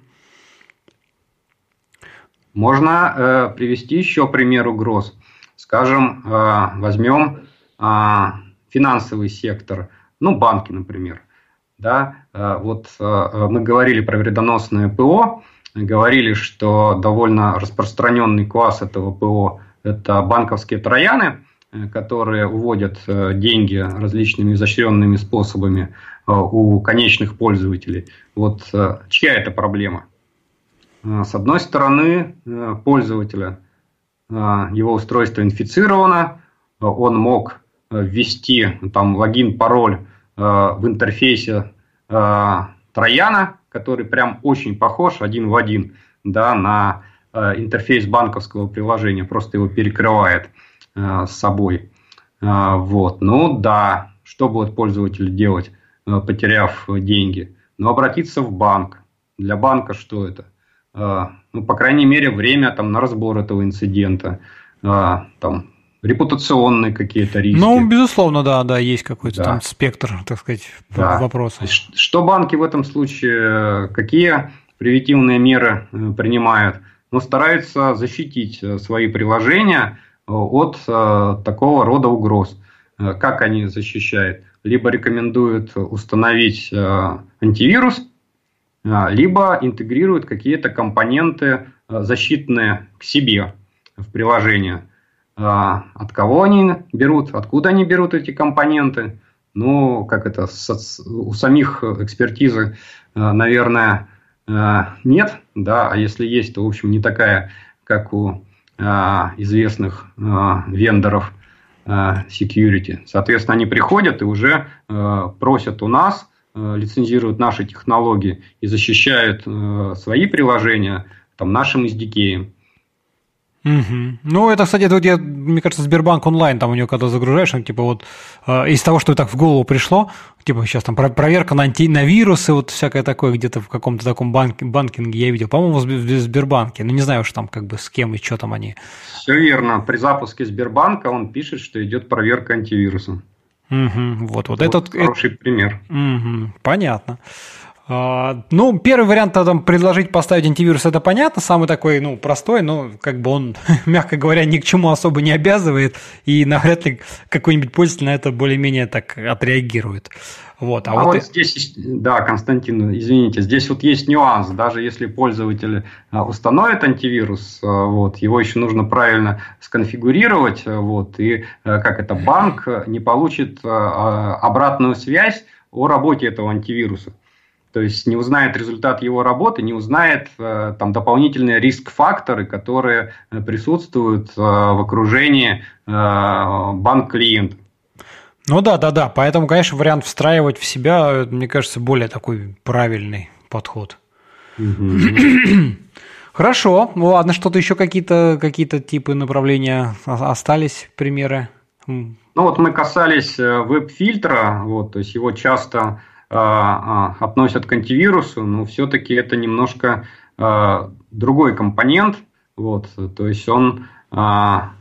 Можно привести еще пример угроз. Скажем, возьмем финансовый сектор, ну, банки, например. Да? Вот мы говорили про вредоносное ПО, говорили, что довольно распространенный класс этого ПО – это банковские трояны, которые уводят деньги различными изощренными способами у конечных пользователей. Вот чья это проблема? С одной стороны, пользователя, его устройство инфицировано, он мог ввести там логин, пароль в интерфейсе трояна, который прям очень похож один в один, да, на интерфейс банковского приложения, просто его перекрывает с собой. Вот. Ну да, что будет пользователь делать, потеряв деньги? Ну, обратиться в банк. Для банка что это? Ну, по крайней мере, время там, на разбор этого инцидента, там, репутационные какие-то риски. Ну, безусловно, да, есть какой-то там спектр, так сказать, вопросов. Что банки в этом случае, какие превентивные меры принимают? Ну, стараются защитить свои приложения от такого рода угроз. Как они защищают? Либо рекомендуют установить антивирус, либо интегрируют какие-то компоненты защитные к себе в приложение. От кого они берут, откуда они берут эти компоненты? Ну, как это, у самих экспертизы, наверное, нет, да, а если есть, то, в общем, не такая, как у известных вендоров security. Соответственно, они приходят и уже просят у нас, лицензируют наши технологии и защищают свои приложения там, нашим SDK. Угу. Ну, это, кстати, мне кажется, Сбербанк онлайн, там у него когда загружаешь, он, типа вот из того, что так в голову пришло, типа сейчас там проверка на вирусы, вот всякое такое, где-то в каком-то таком банкинге я видел, по-моему, в Сбербанке, ну не знаю уж там как бы с кем и что там они. Все верно, при запуске Сбербанка он пишет, что идет проверка антивируса. Угу. Вот этот хороший пример. Угу. Понятно. Ну, первый вариант там предложить поставить антивирус, это понятно, самый такой, ну, простой, но как бы он, мягко говоря, ни к чему особо не обязывает, и навряд ли какой-нибудь пользователь на это более-менее так отреагирует. Вот. А вот здесь, да, Константин, извините, здесь вот есть нюанс, даже если пользователь установит антивирус, вот, его еще нужно правильно сконфигурировать, вот, и как это, банк не получит обратную связь о работе этого антивируса. То есть не узнает результат его работы, не узнает там дополнительные риск-факторы, которые присутствуют в окружении банк-клиента. Ну да. Поэтому, конечно, вариант встраивать в себя, мне кажется, более такой правильный подход. Хорошо. Ну ладно, что-то еще какие-то типы направления остались, примеры? Ну вот мы касались веб-фильтра, вот, то есть его часто относят к антивирусу, но все-таки это немножко другой компонент, вот, то есть он на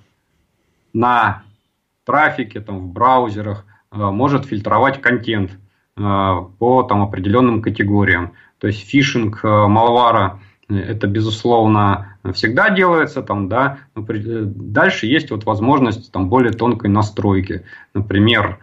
трафике, там, в браузерах может фильтровать контент по там, определенным категориям. То есть фишинг малвара это, безусловно, всегда делается, там, да, но дальше есть вот возможность там, более тонкой настройки. Например,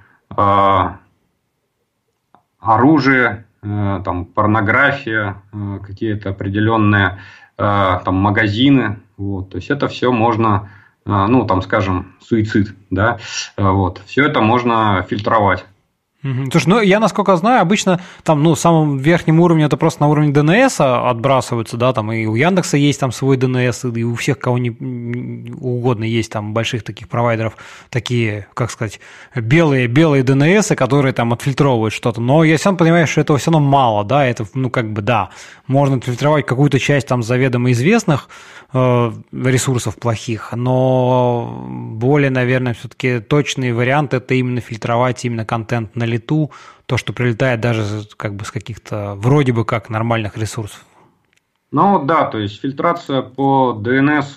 оружие, там, порнография, какие-то определенные там, магазины. Вот. То есть это все можно, ну, там, скажем, суицид, да, вот. Все это можно фильтровать. Слушай, ну я, насколько знаю, обычно там, ну, в самом верхнем уровне это просто на уровне DNS отбрасываются, да, там и у Яндекса есть там свой DNS, и у всех, кого не угодно, есть там больших таких провайдеров, такие, как сказать, белые DNS, которые там отфильтровывают что-то, но я все равно понимаю, что этого все равно мало, да, это, ну, как бы, да, можно отфильтровать какую-то часть там заведомо известных ресурсов плохих, но более, наверное, все-таки точный вариант это именно фильтровать именно контент на лету, то, что прилетает даже как бы с каких-то вроде бы как нормальных ресурсов. Ну да, то есть фильтрация по DNS,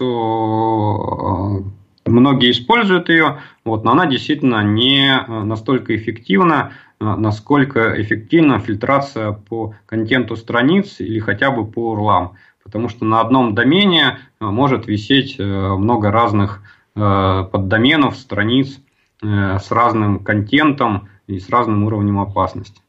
многие используют ее, вот, но она действительно не настолько эффективна, насколько эффективна фильтрация по контенту страниц или хотя бы по URL. Потому что на одном домене может висеть много разных поддоменов, страниц с разным контентом и с разным уровнем опасности.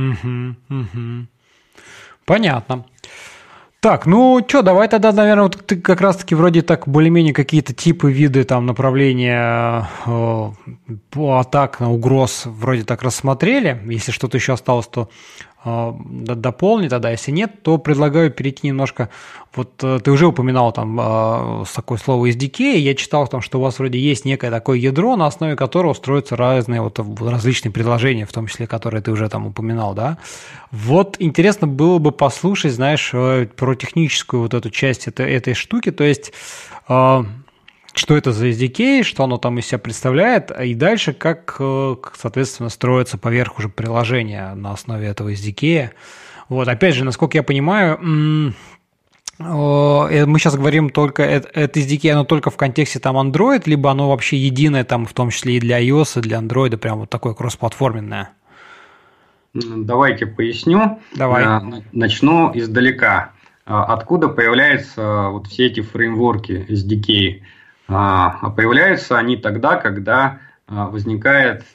Понятно. Так, ну что, давай тогда, наверное, вот ты как раз-таки вроде так более-менее какие-то типы, виды, там, направления атак, угроз вроде так рассмотрели. Если что-то еще осталось, то дополни тогда. Если нет, то предлагаю перейти немножко. Вот ты уже упоминал там такое слово SDK. Я читал, там, что у вас вроде есть некое такое ядро, на основе которого строятся разные вот различные предложения, в том числе, которые ты уже там упоминал, да? Вот интересно было бы послушать, знаешь, про техническую вот эту часть этой штуки, то есть что это за SDK, что оно там из себя представляет, и дальше как, соответственно, строится поверх уже приложения на основе этого SDK. Вот, опять же, насколько я понимаю, мы сейчас говорим только, это SDK, оно только в контексте там Android, либо оно вообще единое там, в том числе и для iOS, и для Android, прям вот такое кроссплатформенное? Давайте поясню. Давай. Начну издалека. Откуда появляются вот все эти фреймворки SDK? А появляются они тогда, когда возникает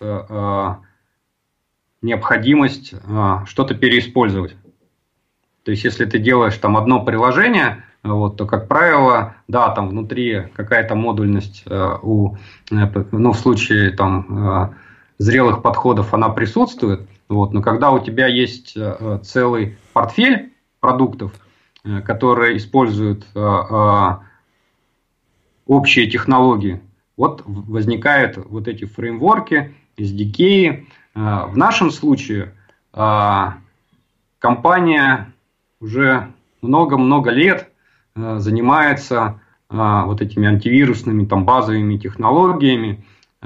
необходимость что-то переиспользовать. То есть, если ты делаешь там одно приложение, вот, то, как правило, да, там внутри какая-то модульность в случае там зрелых подходов она присутствует, вот, но когда у тебя есть целый портфель продуктов, которые используют общие технологии, вот возникают вот эти фреймворки, SDK. В нашем случае компания уже много-много лет занимается вот этими антивирусными там, базовыми технологиями.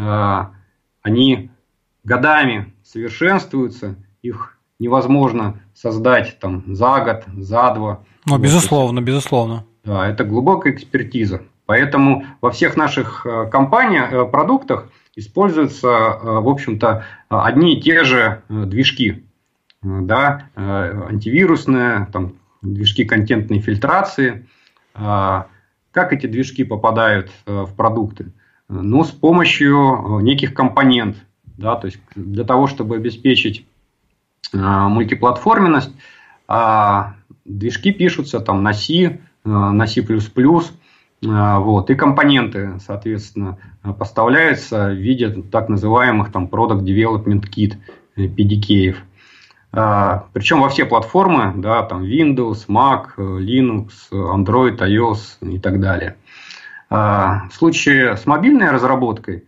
Они годами совершенствуются, их невозможно создать там, за год, за два. Ну, безусловно. Да, это глубокая экспертиза. Поэтому во всех наших продуктах используются, в общем-то, одни и те же движки. Да, антивирусные, там, движки контентной фильтрации. Как эти движки попадают в продукты? Ну, с помощью неких компонент. Да, то есть для того, чтобы обеспечить мультиплатформенность, движки пишутся там, на C, на C++. Вот, и компоненты, соответственно, поставляются в виде так называемых там, Product Development Kit, PDK. Причем во все платформы, да, там Windows, Mac, Linux, Android, iOS и так далее. В случае с мобильной разработкой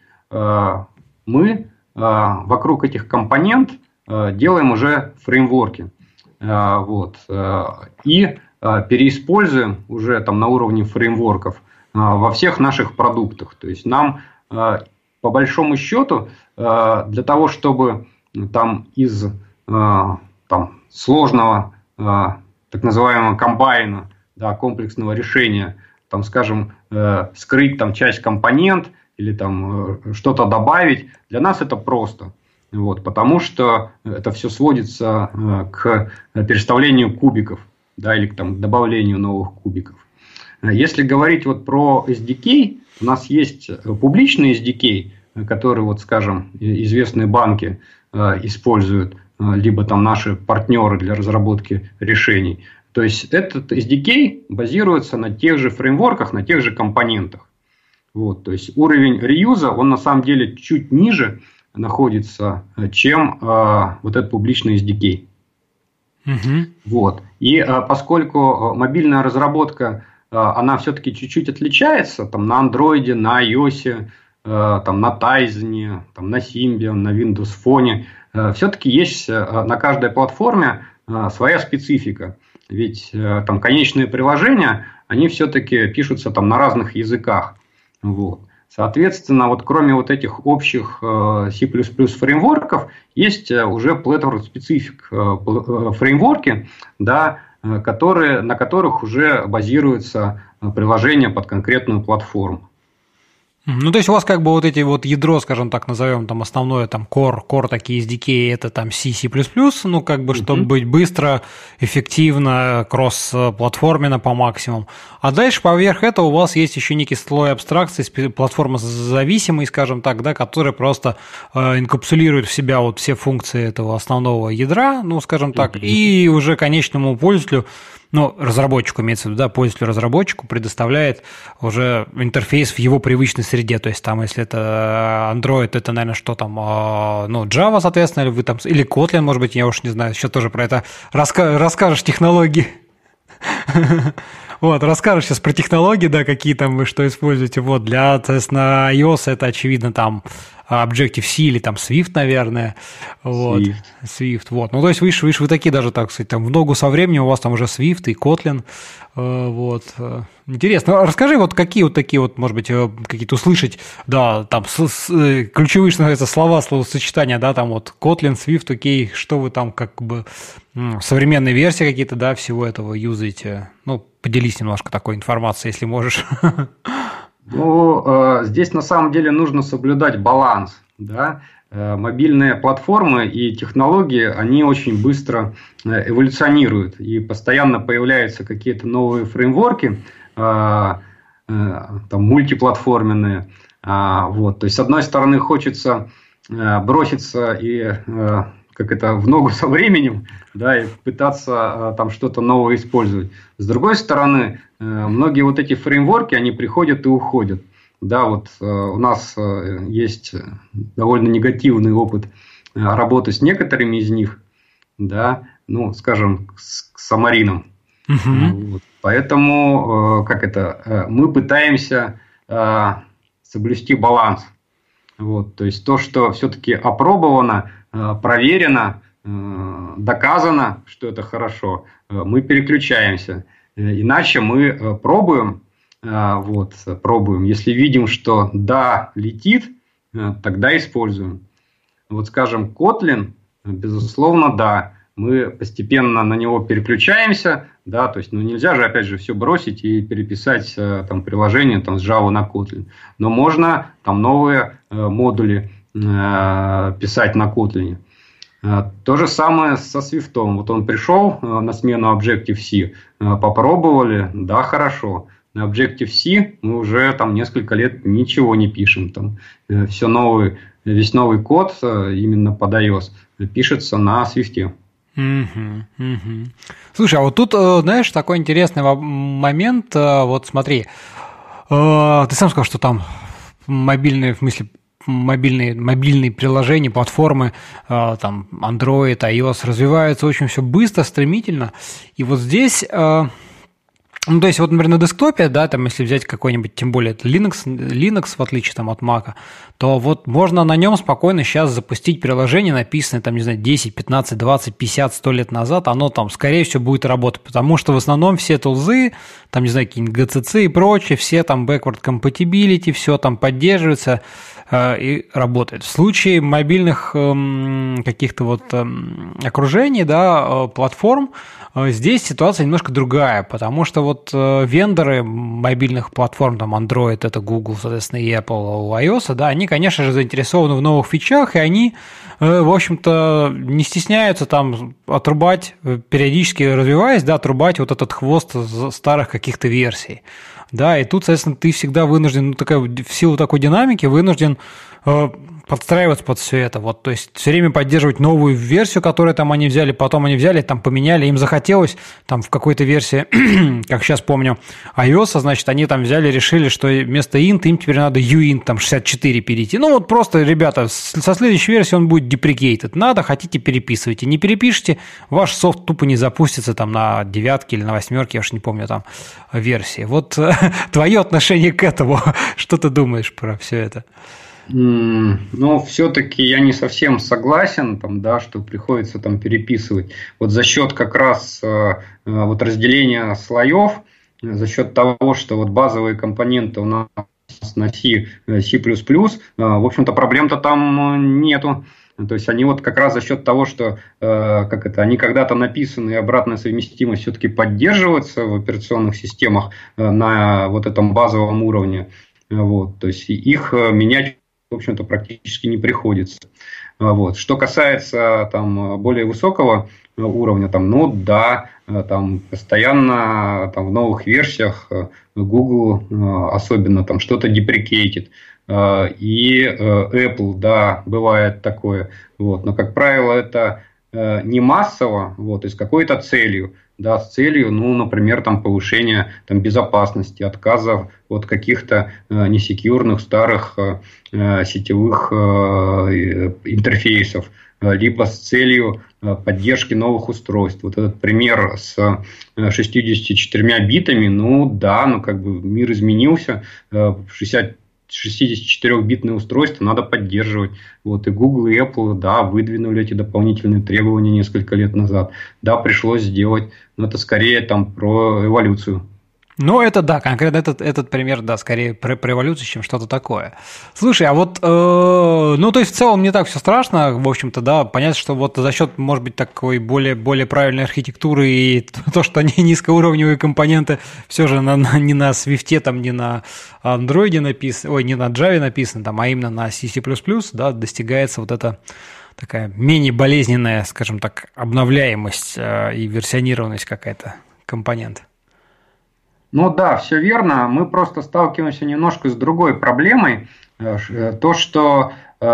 мы вокруг этих компонент делаем уже фреймворки. Вот, и переиспользуем уже там на уровне фреймворков во всех наших продуктах. То есть нам по большому счету для того, чтобы там из там, сложного так называемого комбайна, да, комплексного решения, там, скажем, скрыть там, часть компонент или там, что-то добавить, для нас это просто. Вот, потому что это все сводится к переставлению кубиков. Да, или к добавлению новых кубиков. Если говорить вот про SDK, у нас есть публичный SDK, который, вот, скажем, известные банки используют, либо там наши партнеры для разработки решений. То есть этот SDK базируется на тех же фреймворках, на тех же компонентах. Вот, то есть уровень реюза, он на самом деле чуть ниже находится, чем вот этот публичный SDK. Вот. И поскольку мобильная разработка, она все-таки чуть-чуть отличается там, на Android, на iOS, там, на Tizen, там, на Symbian, на Windows Phone, все-таки есть на каждой платформе своя специфика. Ведь там конечные приложения, они все-таки пишутся там, на разных языках. Вот. Соответственно, вот кроме вот этих общих C++ фреймворков, есть уже platform-specific фреймворки, да, на которых уже базируются приложения под конкретную платформу. Ну, то есть у вас как бы вот эти вот ядро, скажем так, назовем там основное, там core такие SDK, это там C, C++, ну, как бы, чтобы быть быстро, эффективно, кросс-платформенно по максимуму. А дальше поверх этого у вас есть еще некий слой абстракции, платформа зависимой, скажем так, да, которая просто инкапсулирует в себя вот все функции этого основного ядра, ну, скажем так, и уже конечному пользователю, ну, разработчику имеется в виду, да, пользователю-разработчику предоставляет уже интерфейс в его привычной среде. То есть там, если это Android, это, наверное, что там, ну, Java, соответственно, или вы там, или Kotlin, может быть, я уж не знаю, еще тоже про это расскажешь технологии. Вот, расскажешь сейчас про технологии, да, какие там вы что используете. Вот, для, соответственно, iOS это, очевидно, там Objective-C или там Swift, наверное. Вот. Swift, вот. Ну, то есть, видишь, вы такие даже, так сказать, там в ногу со временем у вас там уже Swift и Kotlin. Вот. Интересно. Расскажи, вот какие вот такие вот, может быть, какие-то услышать, да, там ключевые, что называется, слова, словосочетания, да, там вот Kotlin, Swift, окей, что вы там как бы современные версии какие-то, да, всего этого юзаете. Ну, поделись немножко такой информацией, если можешь. Ну, здесь на самом деле нужно соблюдать баланс, да. Мобильные платформы и технологии, они очень быстро эволюционируют, и постоянно появляются какие-то новые фреймворки, там, мультиплатформенные. Вот. То есть, с одной стороны, хочется броситься и в ногу со временем, да, и пытаться там что-то новое использовать. С другой стороны, многие вот эти фреймворки, они приходят и уходят. Да, вот у нас есть довольно негативный опыт работы с некоторыми из них, да, ну, скажем, с Xamarin. Вот. Поэтому мы пытаемся соблюсти баланс. Вот. То есть то, что все-таки опробовано, проверено, доказано, что это хорошо, мы переключаемся. Иначе мы пробуем. Если видим, что да, летит, тогда используем. Вот, скажем, Kotlin, безусловно, да, мы постепенно на него переключаемся, да, то есть, ну, нельзя же, опять же, все бросить и переписать там приложение там, с Java на Kotlin. Но можно там новые модули писать на Kotlin. То же самое со Swift. Вот он пришел на смену Objective-C, попробовали, да, хорошо. На Objective-C мы уже там несколько лет ничего не пишем. Там весь новый код именно под iOS пишется на Swift. Слушай, а вот тут, знаешь, такой интересный момент. Вот смотри, ты сам сказал, что там мобильные приложения, платформы, там Android, iOS развиваются очень все быстро, стремительно. И вот здесь... Ну, то есть, вот, например, на десктопе, да, там, если взять какой-нибудь, тем более это Linux, в отличие там, от Mac, то вот можно на нем спокойно сейчас запустить приложение, написанное, там, не знаю, 10, 15, 20, 50, 100 лет назад, оно там, скорее всего, будет работать, потому что в основном все тулзы, там, не знаю, какие-нибудь GCC и прочее, все там backward compatibility, все там поддерживается и работает. В случае мобильных каких-то вот окружений, да, платформ, здесь ситуация немножко другая, потому что вот вендоры мобильных платформ, там Android, это Google, соответственно, и Apple, у iOS, да, они, конечно же, заинтересованы в новых фичах, и они, в общем-то, не стесняются там отрубать, периодически развиваясь, да, отрубать вот этот хвост старых каких-то версий. Да, и тут, соответственно, ты всегда вынужден, в силу такой динамики, вынужден подстраиваться под все это. Вот, то есть все время поддерживать новую версию, которую там они взяли, потом они взяли, там поменяли, им захотелось там в какой-то версии, как сейчас помню, iOS, значит, они там взяли, решили, что вместо int им теперь надо uint там 64 перейти. Ну вот просто, ребята, со следующей версии он будет deprecated. Надо, хотите, переписывайте. Не перепишите, ваш софт тупо не запустится там на 9 или на 8, я уж не помню там версии. Вот твое отношение к этому, что ты думаешь про все это? Но все-таки я не совсем согласен, там, да, что приходится там переписывать. Вот за счет как раз вот разделения слоев, за счет того, что вот базовые компоненты у нас на C, C++, в общем-то проблем-то там нету. То есть они вот как раз за счет того, что они когда-то написаны, и обратная совместимость все-таки поддерживается в операционных системах на вот этом базовом уровне. Вот, то есть их менять, в общем-то, практически не приходится. Вот. Что касается там, более высокого уровня, там, ну да, там постоянно там, в новых версиях Google особенно там что-то деприкейтит. И Apple, да, бывает такое. Вот. Но, как правило, это не массово, вот, и с какой-то целью. Да, с целью, ну, например, там, повышения там, безопасности, отказа от каких-то несекьюрных старых сетевых интерфейсов, либо с целью поддержки новых устройств. Вот этот пример с 64 битами, ну да, ну как бы мир изменился, 64-битное устройство надо поддерживать. Вот, и Google, и Apple, да, выдвинули эти дополнительные требования несколько лет назад. Да, пришлось сделать, но это скорее там про эволюцию. Ну, это да, конкретно этот пример, да, скорее про эволюцию, чем что-то такое. Слушай, а вот, ну, то есть, в целом не так все страшно, в общем-то, да, понятно, что вот за счет, может быть, такой более правильной архитектуры и то, что они низкоуровневые компоненты все же не на Swift, там, не на Android написаны, ой, не на Java написаны, там, а именно на C++, да, достигается вот эта такая менее болезненная, скажем так, обновляемость и версионированность какая-то компонента. Ну да, все верно. Мы просто сталкиваемся немножко с другой проблемой. То, что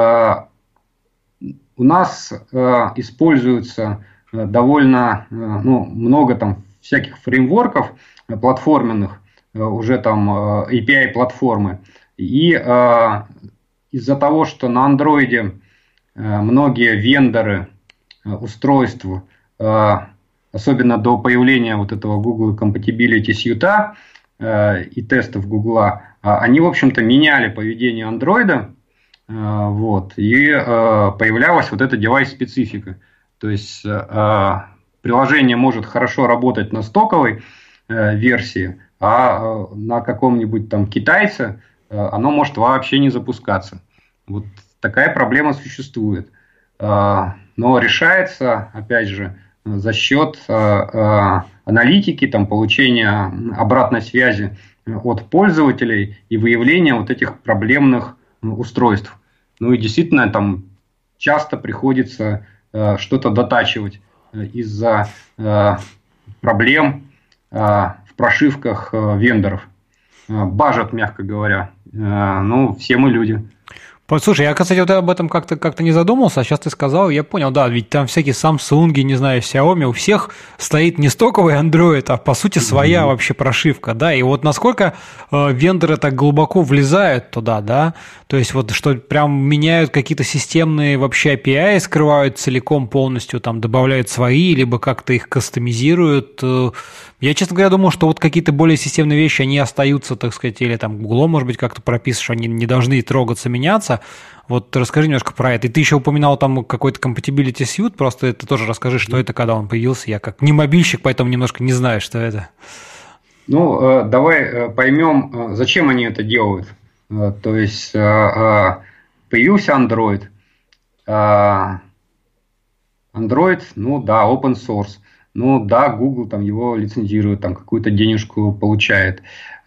у нас используется довольно много там всяких фреймворков платформенных, уже там API-платформы. И из-за того, что на Android многие вендоры устройств, особенно до появления вот этого Google Compatibility Suite и тестов Google, они, в общем-то, меняли поведение Android, вот, и появлялась вот эта девайс-специфика. То есть приложение может хорошо работать на стоковой версии, а на каком-нибудь там китайце оно может вообще не запускаться. Вот такая проблема существует. Но решается, опять же, за счет аналитики, там, получения обратной связи от пользователей и выявления вот этих проблемных устройств. Ну и действительно там часто приходится что-то дотачивать из-за проблем в прошивках вендоров. Бажат, мягко говоря. Ну, все мы люди. Слушай, я, кстати, вот об этом как-то не задумался, а сейчас ты сказал, я понял, да, ведь там всякие Samsung, не знаю, Xiaomi, у всех стоит не стоковый Android, а по сути своя вообще прошивка, да, и вот насколько вендоры так глубоко влезают туда, да, то есть вот что прям меняют какие-то системные вообще API, скрывают целиком полностью, там добавляют свои, либо как-то их кастомизируют. Я, честно говоря, думал, что вот какие-то более системные вещи, они остаются, так сказать, или там Google, может быть, как-то прописано, что они не должны трогаться, меняться. Вот расскажи немножко про это. И ты еще упоминал там какой-то Compatibility Suite, просто это тоже расскажи, что это, когда он появился. Я как не мобильщик, поэтому немножко не знаю, что это. Ну, давай поймем, зачем они это делают. То есть появился Android. Android, ну да, open source. Ну да, Google там его лицензирует, там какую-то денежку получает.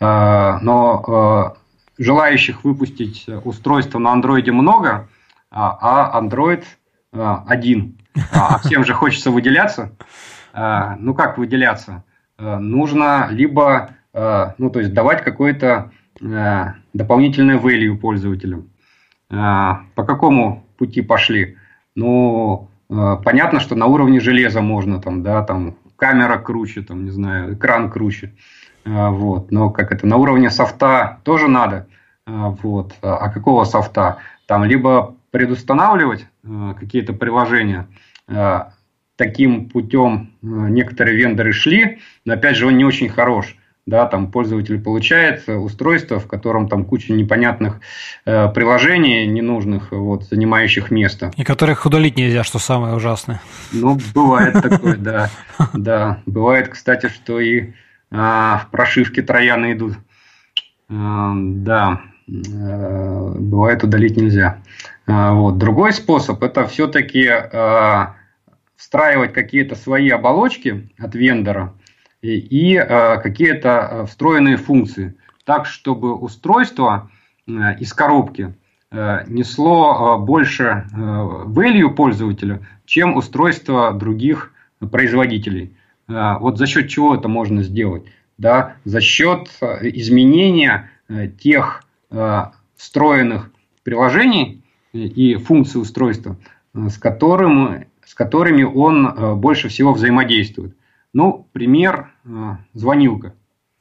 Но желающих выпустить устройство на Android много, а Android один. А всем же хочется выделяться. Ну как выделяться? Нужно либо то есть давать какой-то дополнительный value пользователям. По какому пути пошли? Ну, понятно, что на уровне железа можно, там, да, там камера круче, там, не знаю, экран круче. Вот. Но как это, на уровне софта тоже надо. Вот. А какого софта? Там либо предустанавливать какие-то приложения. Таким путем некоторые вендоры шли, но опять же он не очень хорош. Да, там пользователь получает устройство, в котором там куча непонятных приложений ненужных, вот, занимающих место. И которых удалить нельзя, что самое ужасное. Ну, бывает такое, да. Да, бывает, кстати, что и в прошивке трояны идут. Да, бывает, удалить нельзя. Вот. Другой способ – это все-таки встраивать какие-то свои оболочки от вендора и какие-то встроенные функции. так, чтобы устройство из коробки несло больше value пользователю, чем устройство других производителей. Вот за счет чего это можно сделать? Да? За счет изменения тех встроенных приложений и функций устройства, с которыми он больше всего взаимодействует. Ну, пример звонилка.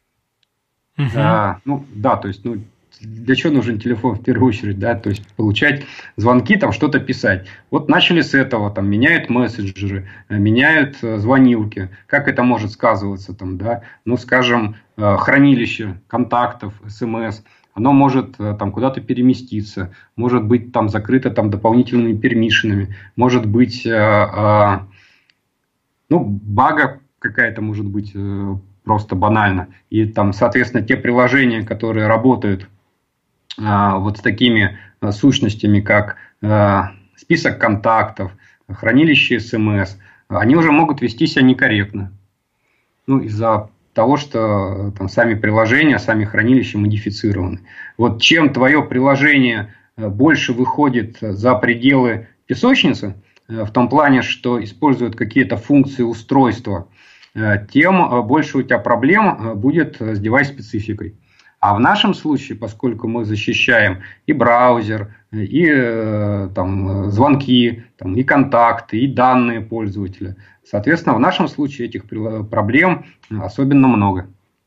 Ну, да, то есть, для чего нужен телефон в первую очередь, да, то есть получать звонки, там что-то писать. Вот начали с этого, там меняют мессенджеры, меняют звонилки. Как это может сказываться там, да? Ну, скажем, хранилище контактов, СМС, оно может там куда-то переместиться, может быть там закрыто там дополнительными пермишенами, может быть, бага какая-то может быть просто банально. И там, соответственно, те приложения, которые работают вот с такими сущностями, как список контактов, хранилище СМС, они уже могут вести себя некорректно. Ну, из-за того, что там сами приложения, сами хранилища модифицированы. Вот чем твое приложение больше выходит за пределы песочницы, в том плане, что использует какие-то функции устройства, тем больше у тебя проблем будет с девайс-спецификой. А в нашем случае, поскольку мы защищаем и браузер, и там, звонки, там, и контакты, и данные пользователя, соответственно, в нашем случае этих проблем особенно много.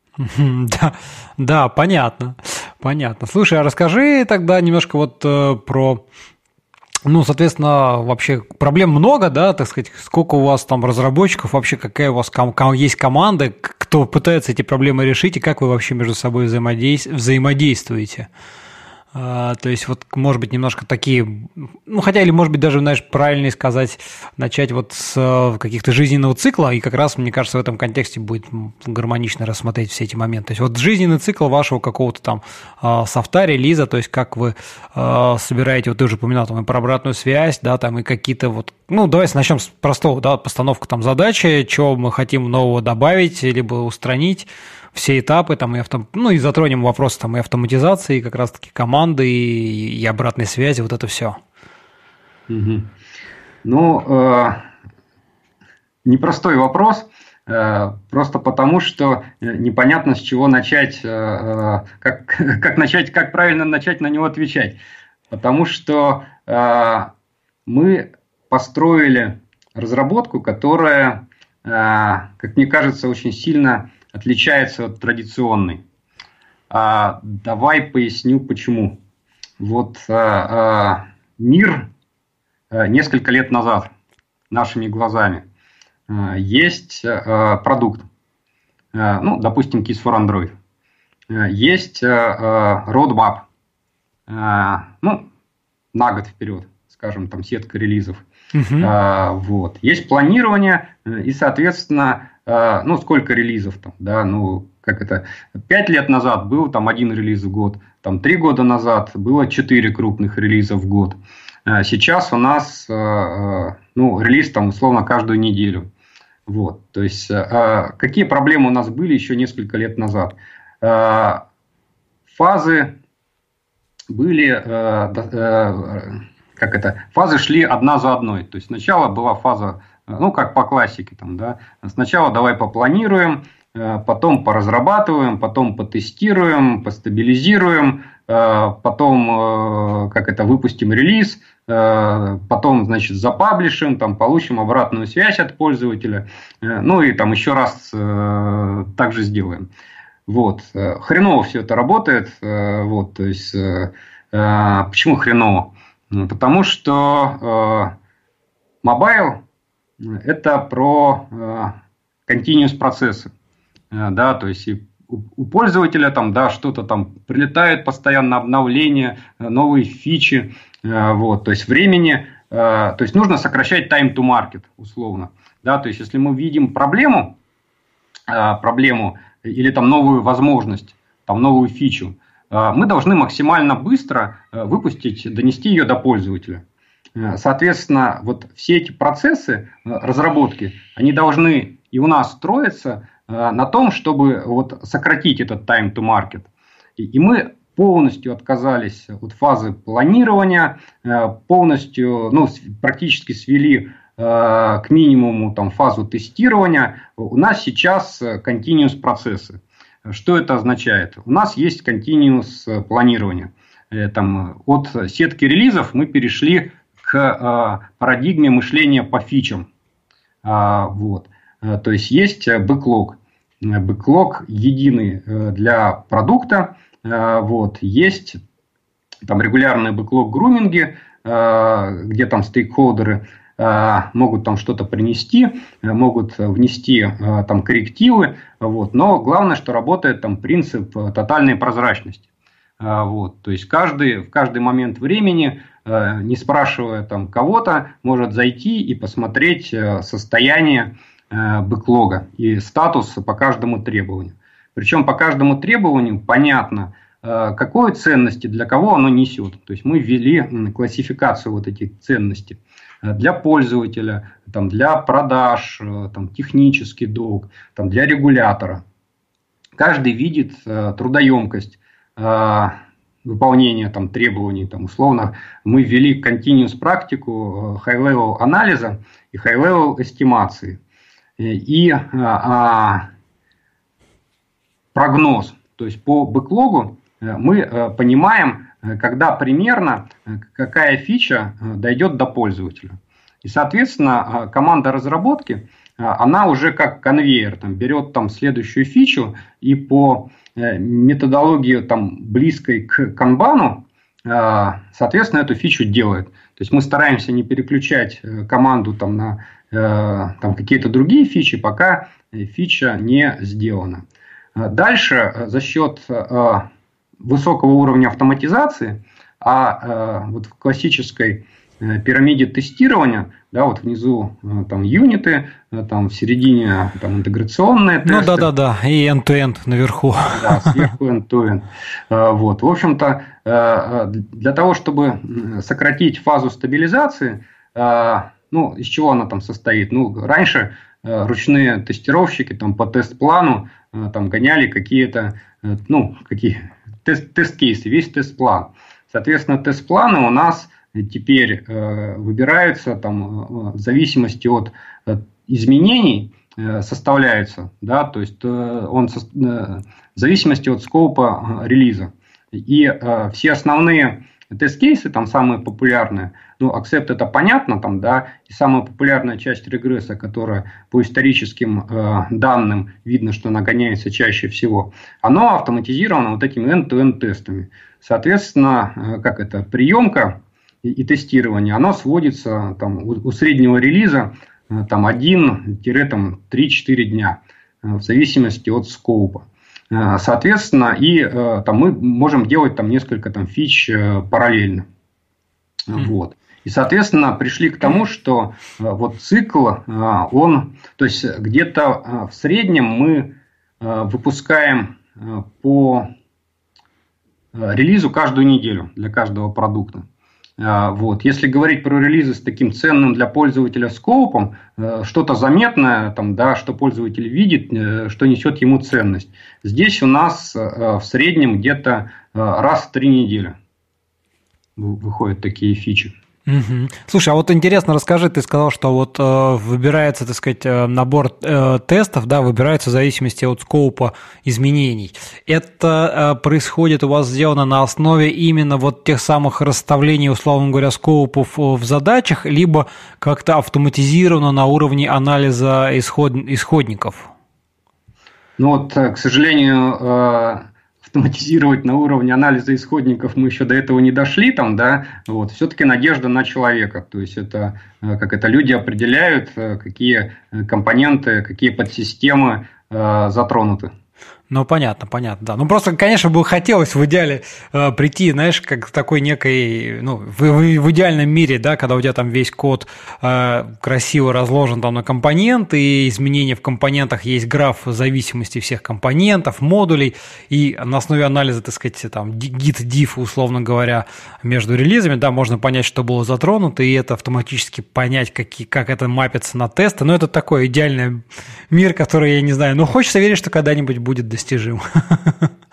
Да, понятно. Слушай, а расскажи тогда немножко вот про... Ну, соответственно, вообще проблем много, да, так сказать, сколько у вас там разработчиков, вообще какая у вас есть команда, кто пытается эти проблемы решить, и как вы вообще между собой взаимодействуете? То есть, вот, может быть, немножко такие, ну, хотя, или, может быть, даже, знаешь, правильнее сказать, начать вот с каких-то жизненного цикла, и как раз, мне кажется, в этом контексте будет гармонично рассмотреть все эти моменты. То есть, вот жизненный цикл вашего какого-то там софта, релиза, то есть, как вы собираете, вот ты уже упоминал, там, и про обратную связь, да, там, и какие-то вот, ну, давайте начнем с простого, да, постановка там задачи, что мы хотим нового добавить, либо устранить, все этапы, там, и затронем вопросы там, и автоматизации, и как раз-таки команды, и обратной связи, вот это все. Угу. Ну, непростой вопрос, просто потому, что непонятно, с чего начать, как правильно начать на него отвечать. Потому что мы построили разработку, которая, как мне кажется, очень сильно отличается от традиционной. Давай поясню, почему. Вот мир несколько лет назад, нашими глазами, есть продукт, ну, допустим, Keys for Android. Есть roadmap, ну, на год вперед, скажем, там сетка релизов. Вот. Есть планирование и, соответственно, ну, сколько релизов там, да, ну, как это, 5 лет назад был там 1 релиз в год, там 3 года назад было 4 крупных релиза в год. Сейчас у нас, ну, релиз там условно каждую неделю. Вот, то есть, какие проблемы у нас были еще несколько лет назад? Фазы были, фазы шли одна за одной. То есть, сначала была фаза, ну, как по классике, там, да, сначала давай попланируем, потом поразрабатываем, потом потестируем, постабилизируем, потом выпустим релиз, потом, значит, запаблишим, там, получим обратную связь от пользователя, ну и там еще раз так же сделаем. Вот. Хреново все это работает. Вот, то есть, почему хреново? Потому что мобайл это про continuous процессы. Да, то есть у пользователя там, да, что-то там прилетает постоянно, обновления, новые фичи. Вот, то есть времени, то есть нужно сокращать time to market, условно. Да, то есть если мы видим проблему или там новую возможность, там новую фичу, мы должны максимально быстро выпустить, донести ее до пользователя. Соответственно, вот все эти процессы разработки, они должны и у нас строиться на том, чтобы вот сократить этот time to market. И мы полностью отказались от фазы планирования, полностью, практически свели к минимуму фазу тестирования. У нас сейчас continuous процессы. Что это означает? У нас есть continuous планирование. От сетки релизов мы перешли к парадигме мышления по фичам. То есть есть бэклог. Бэклог единый для продукта. Есть регулярные бэклог-груминги, где стейкхолдеры могут что-то принести, могут внести коррективы. Но главное, что работает принцип тотальной прозрачности. То есть в каждый момент времени, не спрашивая кого-то, может зайти и посмотреть состояние бэклога и статус по каждому требованию. Причем по каждому требованию понятно, какой ценности для кого оно несет. То есть мы ввели классификацию этих ценностей для пользователя, для продаж, технический долг, для регулятора. Каждый видит трудоемкость выполнения требований. Условно мы ввели continuous практику high-level анализа и high-level эстимации. И прогноз. То есть по бэклогу мы понимаем, когда примерно какая фича дойдет до пользователя. И, соответственно, команда разработки, она уже как конвейер берет следующую фичу и по методологии близкой к канбану, соответственно, эту фичу делает. То есть мы стараемся не переключать команду на какие-то другие фичи, пока фича не сделана. Дальше за счет высокого уровня автоматизации, в классической пирамиде тестирования, внизу юниты, в середине интеграционные тесты. И end-to-end наверху. Да, сверху end-to-end. В общем-то, для того, чтобы сократить фазу стабилизации, из чего она состоит? Раньше ручные тестировщики по тест-плану гоняли какие-то тест-кейсы, весь тест-план. Соответственно, тест-планы у нас теперь выбираются в зависимости от изменений, составляются, то есть он в зависимости от скопа релиза. И все основные тест-кейсы, самые популярные, accept это понятно, и самая популярная часть регресса, которая по историческим данным видно, что она гоняется чаще всего, оно автоматизировано этими end-to-end тестами. Соответственно, приемка и тестирование, оно сводится у среднего релиза 1-3-4 дня, в зависимости от скопа. Соответственно, и мы можем делать несколько фич параллельно. И, соответственно, пришли к тому, что цикл, то есть где-то в среднем мы выпускаем по релизу каждую неделю для каждого продукта. Если говорить про релизы с таким ценным для пользователя скопом, что-то заметное, что пользователь видит, что несет ему ценность. Здесь у нас в среднем где-то раз в 3 недели выходят такие фичи. Угу. Слушай, а интересно, расскажи, ты сказал, что выбирается, так сказать, набор тестов, выбирается в зависимости от скопа изменений. Это происходит у вас сделано на основе именно тех самых расставлений, условно говоря, скопов в задачах, либо как-то автоматизировано на уровне анализа исходников? К сожалению, автоматизировать на уровне анализа исходников мы еще до этого не дошли, все-таки надежда на человека. То есть это люди определяют, какие компоненты, какие подсистемы затронуты. Понятно, да. Просто, конечно, бы хотелось в идеале прийти, знаешь, как такой некой, в идеальном мире, когда у тебя весь код красиво разложен на компоненты, и изменения в компонентах, есть граф зависимости всех компонентов, модулей, и на основе анализа, так сказать, git, diff, условно говоря, между релизами, можно понять, что было затронуто, и это автоматически понять, как это мапится на тесты. Это такой идеальный мир, который, я не знаю, хочется верить, что когда-нибудь будет достижим.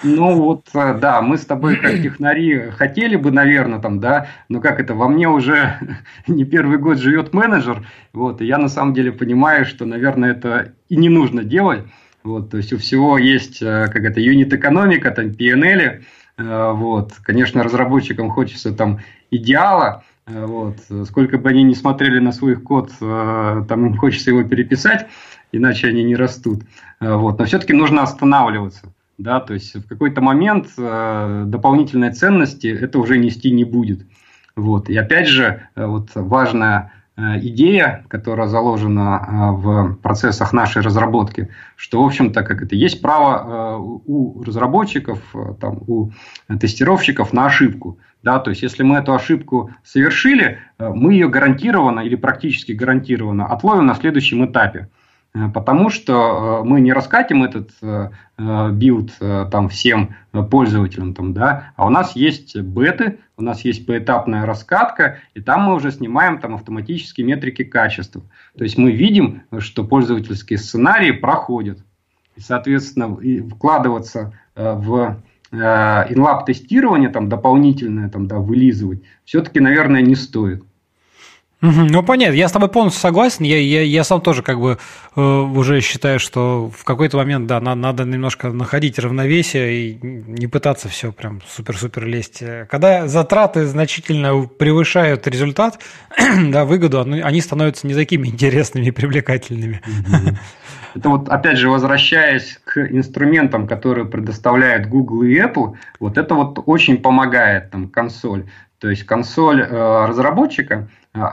Ну вот, да, мы с тобой как технари хотели бы, наверное, там, да, но как это, во мне уже не первый год живет менеджер, вот, и я на самом деле понимаю, что, наверное, это и не нужно делать, вот, то есть у всего есть, как это, юнит-экономика, там, P&L, вот, конечно, разработчикам хочется там идеала, вот, сколько бы они ни смотрели на свой код, там им хочется его переписать, иначе они не растут, вот, но все-таки нужно останавливаться. Да, то есть в какой-то момент дополнительной ценности это уже нести не будет. Вот. И опять же, вот важная идея, которая заложена в процессах нашей разработки, что, в общем-то, как это, есть право у разработчиков, там, у тестировщиков на ошибку. Да, то есть, если мы эту ошибку совершили, мы ее гарантированно или практически гарантированно отловим на следующем этапе. Потому что мы не раскатим этот билд там, всем пользователям, там, да, а у нас есть беты, у нас есть поэтапная раскатка, и там мы уже снимаем там, автоматические метрики качества. То есть мы видим, что пользовательские сценарии проходят. И, соответственно, вкладываться в in-lab тестирование там, дополнительное, там, да, вылизывать, все-таки, наверное, не стоит. Ну, понятно, я с тобой полностью согласен, я сам тоже как бы уже считаю, что в какой-то момент, да, надо немножко находить равновесие и не пытаться все прям супер-супер лезть. Когда затраты значительно превышают результат, да, выгоду, они становятся не такими интересными и привлекательными. Это вот, опять же, возвращаясь к инструментам, которые предоставляют Google и Apple, вот это вот очень помогает, там, консоль. То есть консоль разработчика,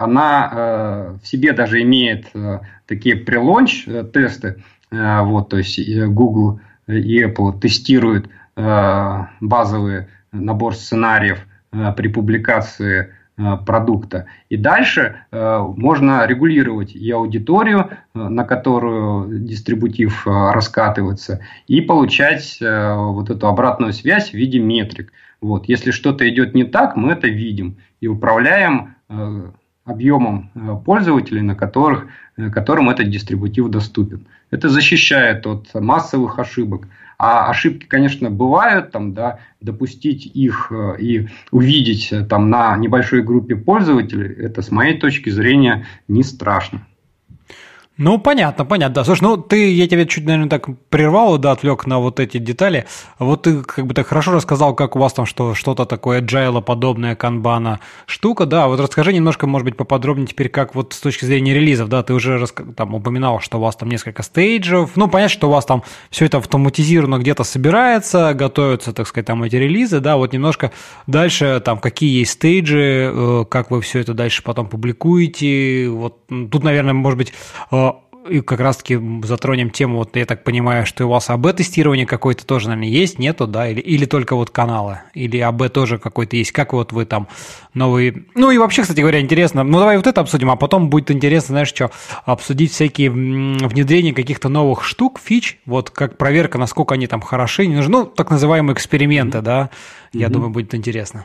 она в себе даже имеет такие прелонч тесты, вот, то есть Google и Apple тестируют базовый набор сценариев при публикации продукта. И дальше можно регулировать и аудиторию, на которую дистрибутив раскатывается, и получать вот эту обратную связь в виде метрик. Вот. Если что-то идет не так, мы это видим и управляем объемом пользователей, которым этот дистрибутив доступен. Это защищает от массовых ошибок. А ошибки, конечно, бывают, там, да, допустить их и увидеть там, на небольшой группе пользователей, это, с моей точки зрения, не страшно. Ну, понятно, да. Слушай, я тебя чуть, наверное, так прервал, да, отвлек на вот эти детали. Вот ты как бы так хорошо рассказал, как у вас там что-то такое agile-подобное, канбана штука, да. Вот расскажи немножко, может быть, поподробнее теперь, как вот с точки зрения релизов, да, ты уже там упоминал, что у вас там несколько стейджев. Ну, понятно, что у вас там все это автоматизировано где-то собирается, готовятся, так сказать, там эти релизы, да, вот немножко дальше там какие есть стейджи, как вы все это дальше потом публикуете. Вот тут, наверное, может быть, и как раз-таки затронем тему, вот я так понимаю, что у вас АБ-тестирование какое-то тоже, наверное, есть, нету, да, или только вот каналы, или АБ тоже какой-то есть, как вот вы там новые, ну и вообще, кстати говоря, интересно, ну давай вот это обсудим, а потом будет интересно, знаешь, что, обсудить всякие внедрения каких-то новых штук, фич, вот как проверка, насколько они там хороши, не нужны, ну, так называемые эксперименты, да, я думаю, будет интересно.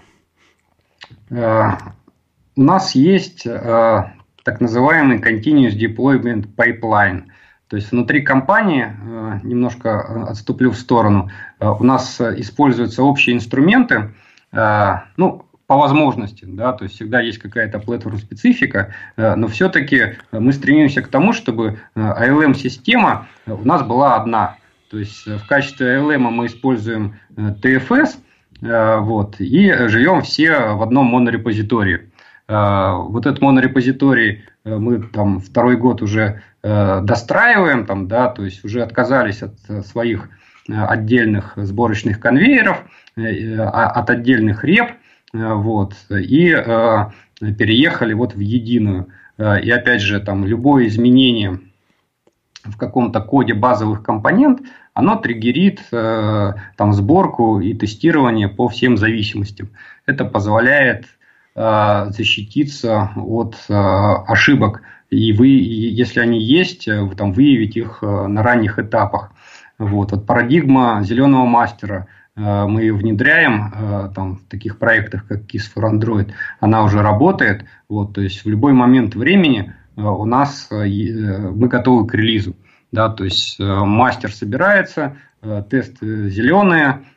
У нас есть так называемый Continuous Deployment Pipeline. То есть внутри компании, немножко отступлю в сторону, у нас используются общие инструменты, ну, по возможности, да, то есть всегда есть какая-то платформ-специфика, но все-таки мы стремимся к тому, чтобы ALM-система у нас была одна. То есть в качестве ALM мы используем TFS, вот, и живем все в одном монорепозитории. Вот этот монорепозиторий мы там второй год уже достраиваем, там, да, то есть уже отказались от своих отдельных сборочных конвейеров, от отдельных реп, вот, и переехали вот в единую. И опять же, там любое изменение в каком-то коде базовых компонент, оно триггерит там сборку и тестирование по всем зависимостям. Это позволяет защититься от ошибок, и если они есть, там, выявить их на ранних этапах. Вот парадигма зеленого мастера, мы ее внедряем там, в таких проектах, как KISS for Android, она уже работает, вот, то есть в любой момент времени у нас мы готовы к релизу. Да, то есть мастер собирается, тесты зеленые,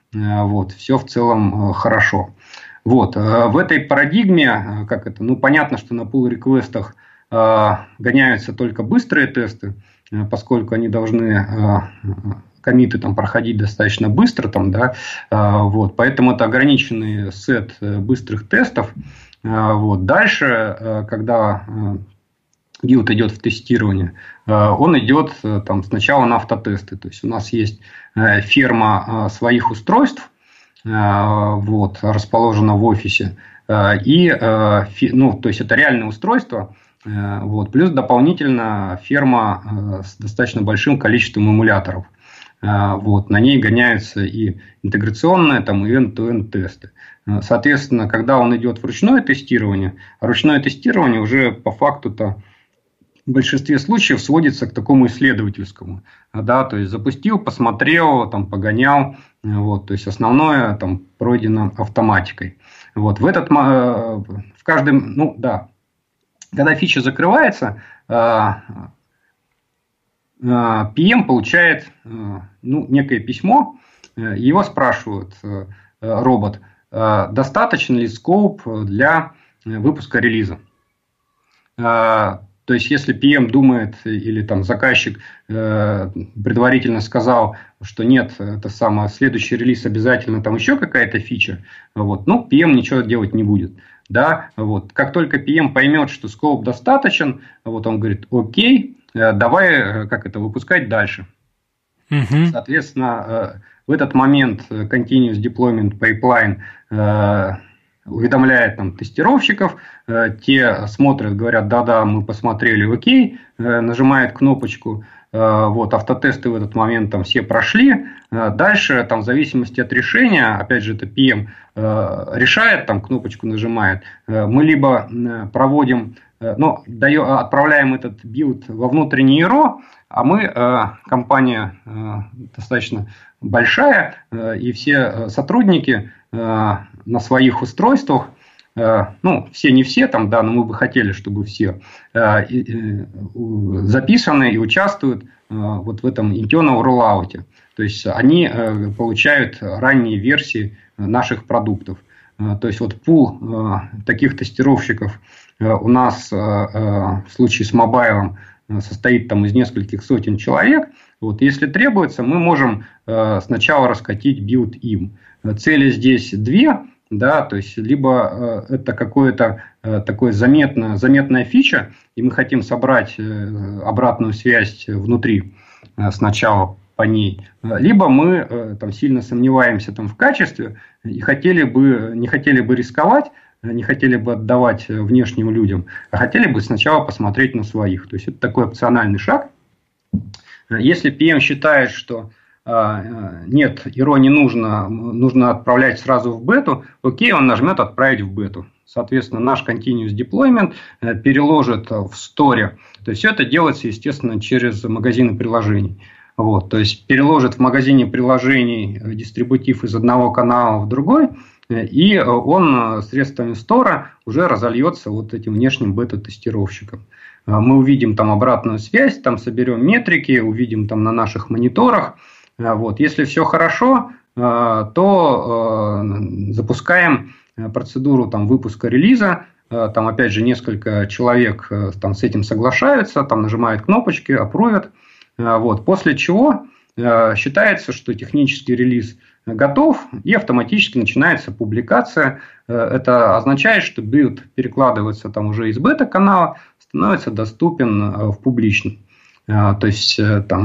вот, все в целом хорошо. Вот, в этой парадигме, понятно, что на pull-реквестах гоняются только быстрые тесты, поскольку они должны коммиты там проходить достаточно быстро, вот, поэтому это ограниченный сет быстрых тестов. Вот. Дальше, когда билд идет в тестирование, он идет сначала на автотесты. То есть у нас есть ферма своих устройств, вот, расположена в офисе, и то есть это реальное устройство, вот, плюс дополнительно ферма с достаточно большим количеством эмуляторов. Вот, на ней гоняются и интеграционные, и end-to-end тесты. Соответственно, когда он идет в ручное тестирование, ручное тестирование уже по факту-то в большинстве случаев сводится к такому исследовательскому. Да, то есть запустил, посмотрел, погонял, вот, то есть основное пройдено автоматикой. Вот, в каждом, когда фича закрывается, PM получает некое письмо, его спрашивают робот, достаточно ли скоуп для выпуска релиза. То есть, если PM думает или заказчик предварительно сказал, что нет, следующий релиз обязательно еще какая-то фича, вот, PM ничего делать не будет. Да, вот. Как только PM поймет, что скоуп достаточен, вот он говорит, окей, давай выпускать дальше. Соответственно, в этот момент Continuous Deployment Pipeline уведомляет тестировщиков, те смотрят, говорят, да, мы посмотрели, окей, нажимают кнопочку, вот, автотесты в этот момент все прошли, дальше, в зависимости от решения, опять же, это PM решает, кнопочку нажимает, мы либо проводим, отправляем этот билд во внутренний ИРО, а мы, компания достаточно большая, и все сотрудники на своих устройствах, все не все, но мы бы хотели, чтобы все записаны и участвуют вот в этом internal rollout. То есть они получают ранние версии наших продуктов. То есть вот пул таких тестировщиков у нас в случае с мобайлом состоит из нескольких сотен человек. Вот, если требуется, мы можем сначала раскатить билд им. Цели здесь две. Да, то есть, либо это какое-то такое заметная фича, и мы хотим собрать обратную связь внутри сначала по ней, либо мы сильно сомневаемся в качестве и не хотели бы рисковать, не хотели бы отдавать внешним людям, а хотели бы сначала посмотреть на своих. То есть, это такой опциональный шаг. Если PM считает, что нет, ИРО не нужно отправлять сразу в бету, окей, он нажмет «Отправить в бету». Соответственно, наш Continuous Deployment переложит в сторе. То есть, все это делается, естественно, через магазины приложений. Вот, то есть, переложит в магазине приложений дистрибутив из одного канала в другой, и он средствами стора уже разольется вот этим внешним бета-тестировщиком. Мы увидим обратную связь, соберем метрики, увидим на наших мониторах. Вот. Если все хорошо, то запускаем процедуру выпуска релиза. Опять же, несколько человек с этим соглашаются, нажимают кнопочки, аппрувят. Вот. После чего считается, что технический релиз готов, и автоматически начинается публикация. Это означает, что билд перекладывается уже из бета-канала, становится доступен в публичном. То есть,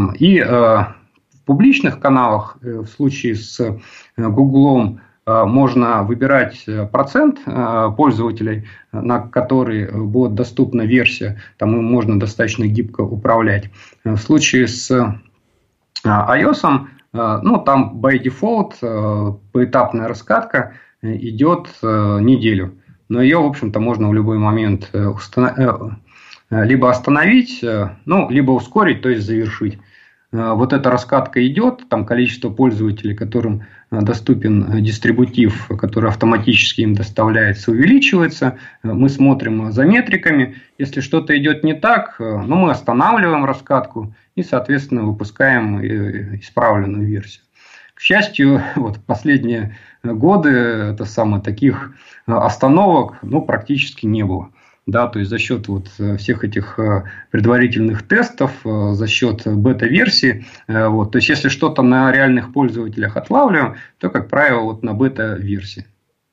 в публичных каналах, в случае с Google, можно выбирать процент пользователей, на который будет доступна версия, там можно достаточно гибко управлять. В случае с iOS, там by default поэтапная раскатка идет неделю. Но ее, в общем-то, можно в любой момент либо остановить, либо ускорить, то есть завершить. Вот эта раскатка идет, количество пользователей, которым доступен дистрибутив, который автоматически им доставляется, увеличивается. Мы смотрим за метриками. Если что-то идет не так, мы останавливаем раскатку и, соответственно, выпускаем исправленную версию. К счастью, вот последние годы таких остановок практически не было. Да, то есть за счет вот всех этих предварительных тестов, за счет бета-версии, вот, то есть если что-то на реальных пользователях отлавливаем, то, как правило, вот на бета-версии.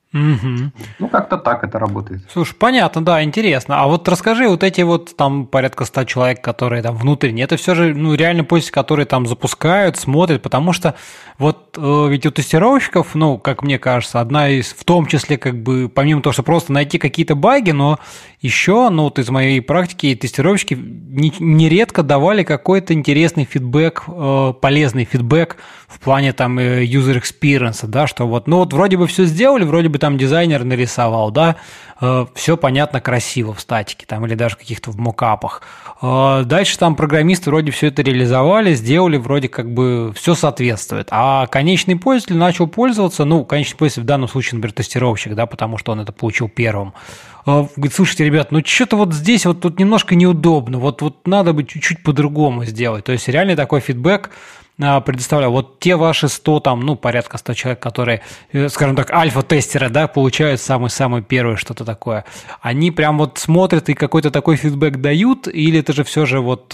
Угу. Как-то так это работает. Слушай, понятно, да, интересно. А вот расскажи, вот эти вот там порядка 100 человек, которые там внутренние, это все же реально пользователи, которые там запускают, смотрят, потому что вот ведь у тестировщиков, как мне кажется, одна из, в том числе, как бы, помимо того, что просто найти какие-то баги, но еще, вот из моей практики, тестировщики нередко давали какой-то интересный фидбэк, полезный фидбэк в плане там user experience, да, что вот вроде бы все сделали, вроде бы там дизайнер нарисовал, да, все понятно, красиво в статике там или даже каких-то в мокапах. Дальше там программисты вроде все это реализовали, сделали, вроде как бы все соответствует. А конечный пользователь начал пользоваться, конечный пользователь в данном случае, например, тестировщик, да, потому что он это получил первым. Говорит, слушайте, ребят, что-то вот здесь вот тут немножко неудобно, вот надо бы чуть-чуть по-другому сделать. То есть реальный такой фидбэк предоставляю. Вот те ваши 100, порядка 100 человек, которые, скажем так, альфа-тестеры, да, получают самый-самый первый что-то такое, они прям вот смотрят и какой-то такой фидбэк дают, или это же все же вот...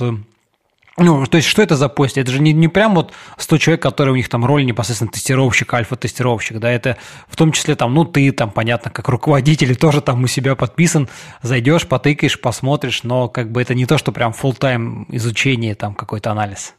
то есть, что это за пост? Это же не прям вот 100 человек, которые у них там роль непосредственно тестировщик, альфа-тестировщик, да, это в том числе там, ты там, понятно, как руководитель тоже там у себя подписан, зайдешь, потыкаешь, посмотришь, но как бы это не то, что прям full-time изучение, там какой-то анализ.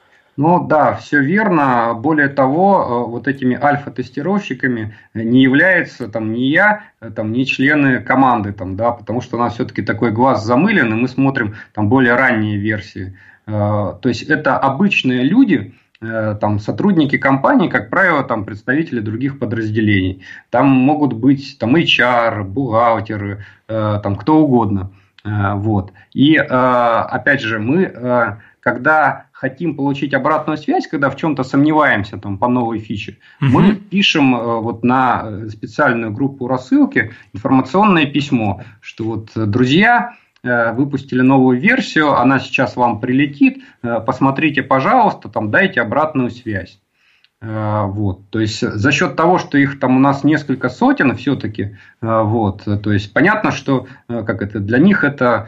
Да, все верно. Более того, вот этими альфа-тестировщиками не являются ни я, ни члены команды, потому что у нас все-таки такой глаз замылен, и мы смотрим более ранние версии. То есть это обычные люди, сотрудники компании, как правило, представители других подразделений. Там могут быть HR, бухгалтеры, кто угодно. Вот. И опять же, мы, когда хотим получить обратную связь, когда в чем-то сомневаемся по новой фиче, мы пишем на специальную группу рассылки информационное письмо, что друзья, выпустили новую версию, она сейчас вам прилетит, посмотрите, пожалуйста, дайте обратную связь. Вот. То есть за счет того, что их у нас несколько сотен все-таки, то есть понятно, что для них это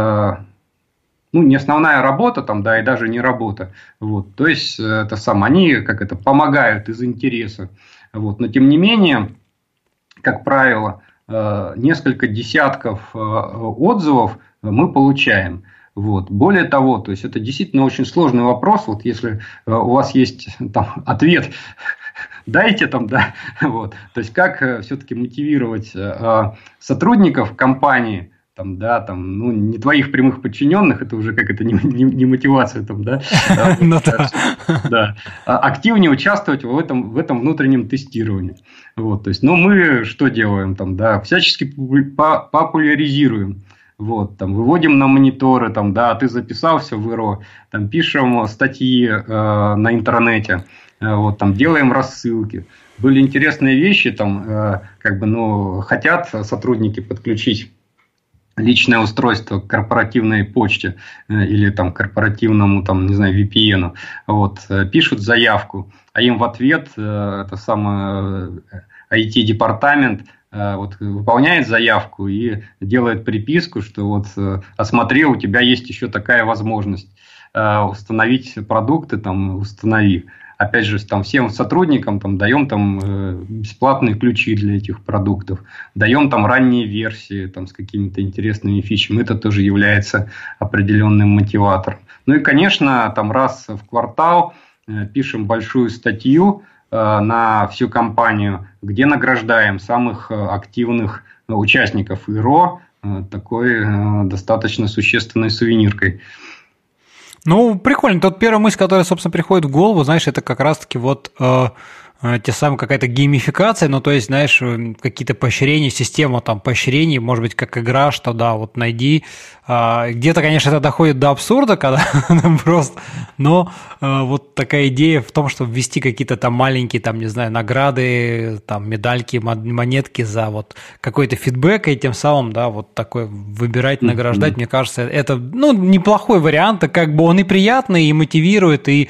не основная работа, и даже не работа. Вот. То есть они помогают из интереса. Вот. Но тем не менее, как правило, несколько десятков отзывов мы получаем. Вот. Более того, то есть это действительно очень сложный вопрос. Вот если у вас есть ответ, дайте да. Вот. То есть как все-таки мотивировать сотрудников компании, не твоих прямых подчиненных, это уже не мотивация, активнее участвовать в этом внутреннем тестировании. Вот, то есть, мы что делаем, всячески популяризируем. Вот, выводим на мониторы, ты записался в ИРО, пишем статьи на интернете, делаем рассылки. Были интересные вещи, хотят сотрудники подключить личное устройство к корпоративной почте или корпоративному VPN, пишут заявку, а им в ответ IT-департамент выполняет заявку и делает приписку, что осмотри, у тебя есть еще такая возможность установить продукты, установи. Опять же, всем сотрудникам даем бесплатные ключи для этих продуктов, даем ранние версии с какими-то интересными фичами. Это тоже является определенным мотиватором. Ну и, конечно, раз в квартал пишем большую статью на всю компанию, где награждаем самых активных участников ИРО такой достаточно существенной сувениркой. Прикольно. Тут первая мысль, которая, собственно, приходит в голову, знаешь, это как раз-таки те самые какая-то геймификация, то есть, знаешь, какие-то поощрения, система поощрений, может быть, как игра, что найди. Где-то, конечно, это доходит до абсурда, когда просто, но вот такая идея в том, чтобы ввести какие-то маленькие, не знаю, награды, медальки, монетки за какой-то фидбэк, и тем самым, такой выбирать, награждать, мне кажется, это, неплохой вариант, как бы он и приятный, и мотивирует, и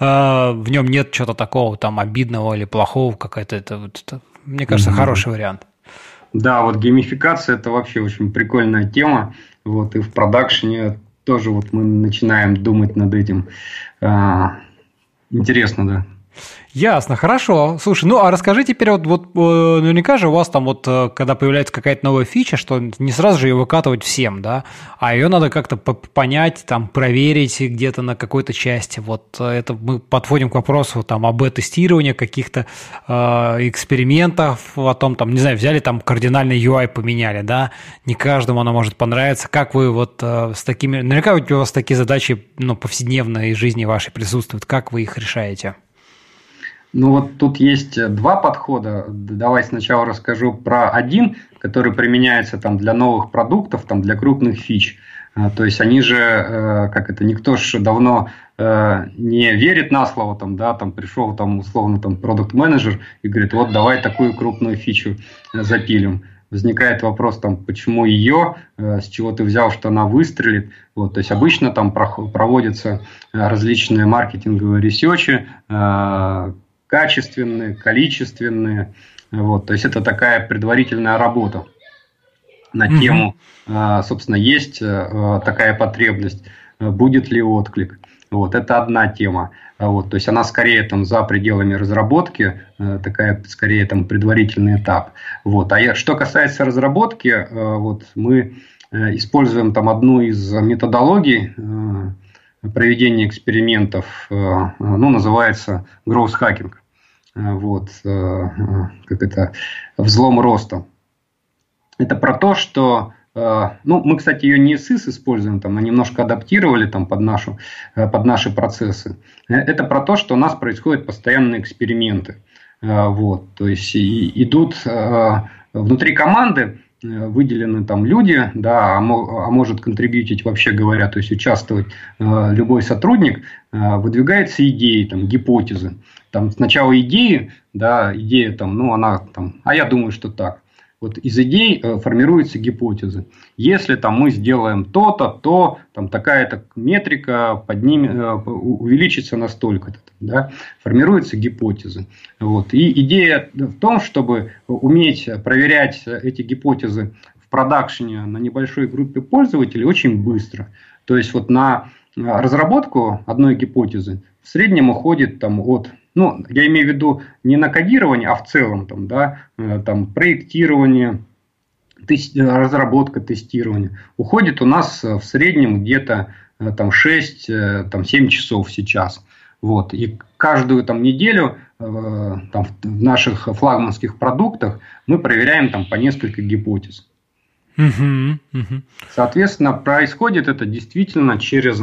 в нем нет чего-то такого там обидного или плохого, мне кажется, хороший вариант. Да, вот геймификация – это вообще очень прикольная тема. Вот, и в продакшене тоже вот мы начинаем думать над этим. Интересно, да. Ясно, хорошо. Слушай, а расскажи теперь, наверняка же у вас там когда появляется какая-то новая фича, что не сразу же ее выкатывать всем, да, а ее надо как-то понять, там, проверить где-то на какой-то части. Вот это мы подводим к вопросу там об тестировании каких-то экспериментов, о том, там, не знаю, взяли там кардинальный UI поменяли, да, не каждому оно может понравиться. Как вы с такими, наверняка у вас такие задачи, повседневной жизни вашей присутствуют, как вы их решаете? Ну вот тут есть два подхода. Давай сначала расскажу про один, который применяется там для новых продуктов, там для крупных фич. То есть они же, никто же давно не верит на слово, там пришел там условно там продукт-менеджер и говорит, вот давай такую крупную фичу запилим. Возникает вопрос, там, почему ее, с чего ты взял, что она выстрелит. Вот, то есть обычно там проводятся различные маркетинговые ресерчи, качественные, количественные. Вот, то есть это такая предварительная работа на тему, собственно, есть такая потребность, будет ли отклик. Вот, это одна тема. Вот, то есть она скорее там за пределами разработки, такая скорее там предварительный этап. Вот. Что касается разработки, вот, мы используем там одну из методологий проведения экспериментов, называется growth hacking. Вот, взлом роста. Это про то, что мы, кстати, ее не SIS используем, а немножко адаптировали под наши процессы. Это про то, что у нас происходят постоянные эксперименты. Вот, то есть идут внутри команды, выделены там люди, да, а может контрибьютить, вообще говоря, то есть участвовать любой сотрудник, выдвигаются идеи, гипотезы. Там сначала идея она а я думаю, что так. Вот из идей формируются гипотезы. Если мы сделаем то-то, то такая-то метрика увеличится на столько-то. Да, формируются гипотезы. Вот. И идея в том, чтобы уметь проверять эти гипотезы в продакшене на небольшой группе пользователей очень быстро. То есть вот на разработку одной гипотезы в среднем уходит я имею в виду не на кодирование, а в целом проектирование, разработка, тестирование. Уходит у нас в среднем где-то 6-7 часов сейчас. Вот. И каждую неделю в наших флагманских продуктах мы проверяем по несколько гипотез. Соответственно, происходит это действительно через...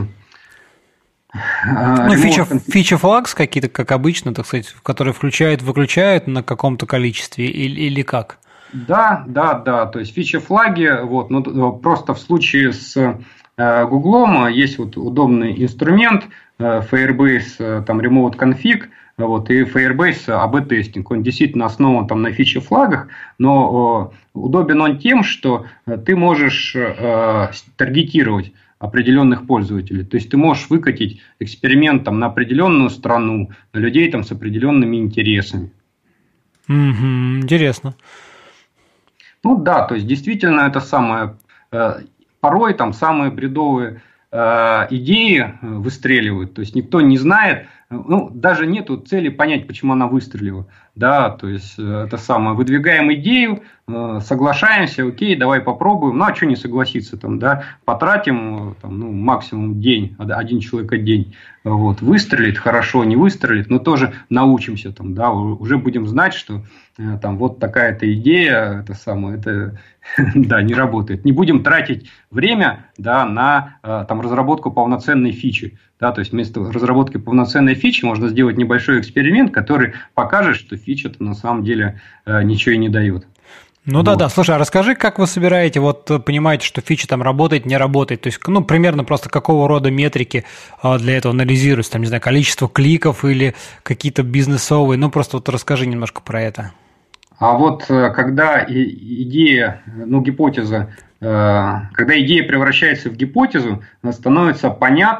фича флагс какие-то, как обычно, так сказать, которые включают-выключают на каком-то количестве или как? Да. То есть фича-флаги, просто в случае с Гуглом есть удобный инструмент Firebase Remote Config, и Firebase AB-тестинг. Он действительно основан на фича-флагах, но удобен он тем, что ты можешь таргетировать определенных пользователей. То есть ты можешь выкатить эксперимент на определенную страну, на людей с определенными интересами. Интересно. То есть действительно это порой самые бредовые идеи выстреливают. То есть никто не знает, даже нету цели понять, почему она выстрелила. Да, то есть выдвигаем идею, соглашаемся, окей, давай попробуем. А что не согласиться потратим максимум день, один человек день. Вот, выстрелит хорошо, не выстрелит, но тоже научимся уже будем знать, что такая-то идея, не работает. Не будем тратить время на разработку полноценной фичи. Да, то есть вместо разработки полноценной фичи можно сделать небольшой эксперимент, который покажет, что фича-то на самом деле ничего и не дает. Да. Слушай, а расскажи, как вы собираете, понимаете, что фича работает, не работает? То есть, примерно просто какого рода метрики для этого анализируются? Не знаю, количество кликов или какие-то бизнесовые? Просто расскажи немножко про это. А когда идея, гипотеза, когда идея превращается в гипотезу, становится понятно,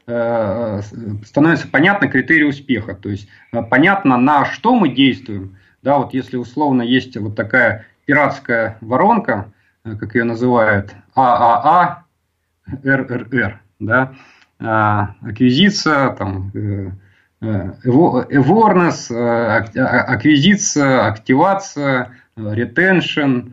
становятся понятны критерии успеха. То есть понятно, на что мы действуем. Да, вот если условно есть вот такая пиратская воронка, как ее называют, ААА, РРР, да, аквизиция, там, awareness, аквизиция, активация, retention,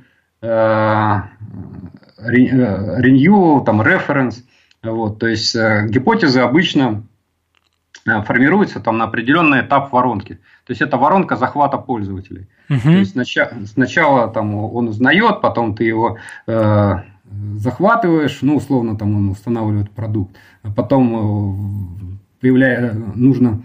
renew, там, reference. Вот, то есть гипотезы обычно формируются там на определенный этап воронки. То есть это воронка захвата пользователей. То есть сначала там он узнает, потом ты его захватываешь, ну, условно, там он устанавливает продукт, а потом нужно,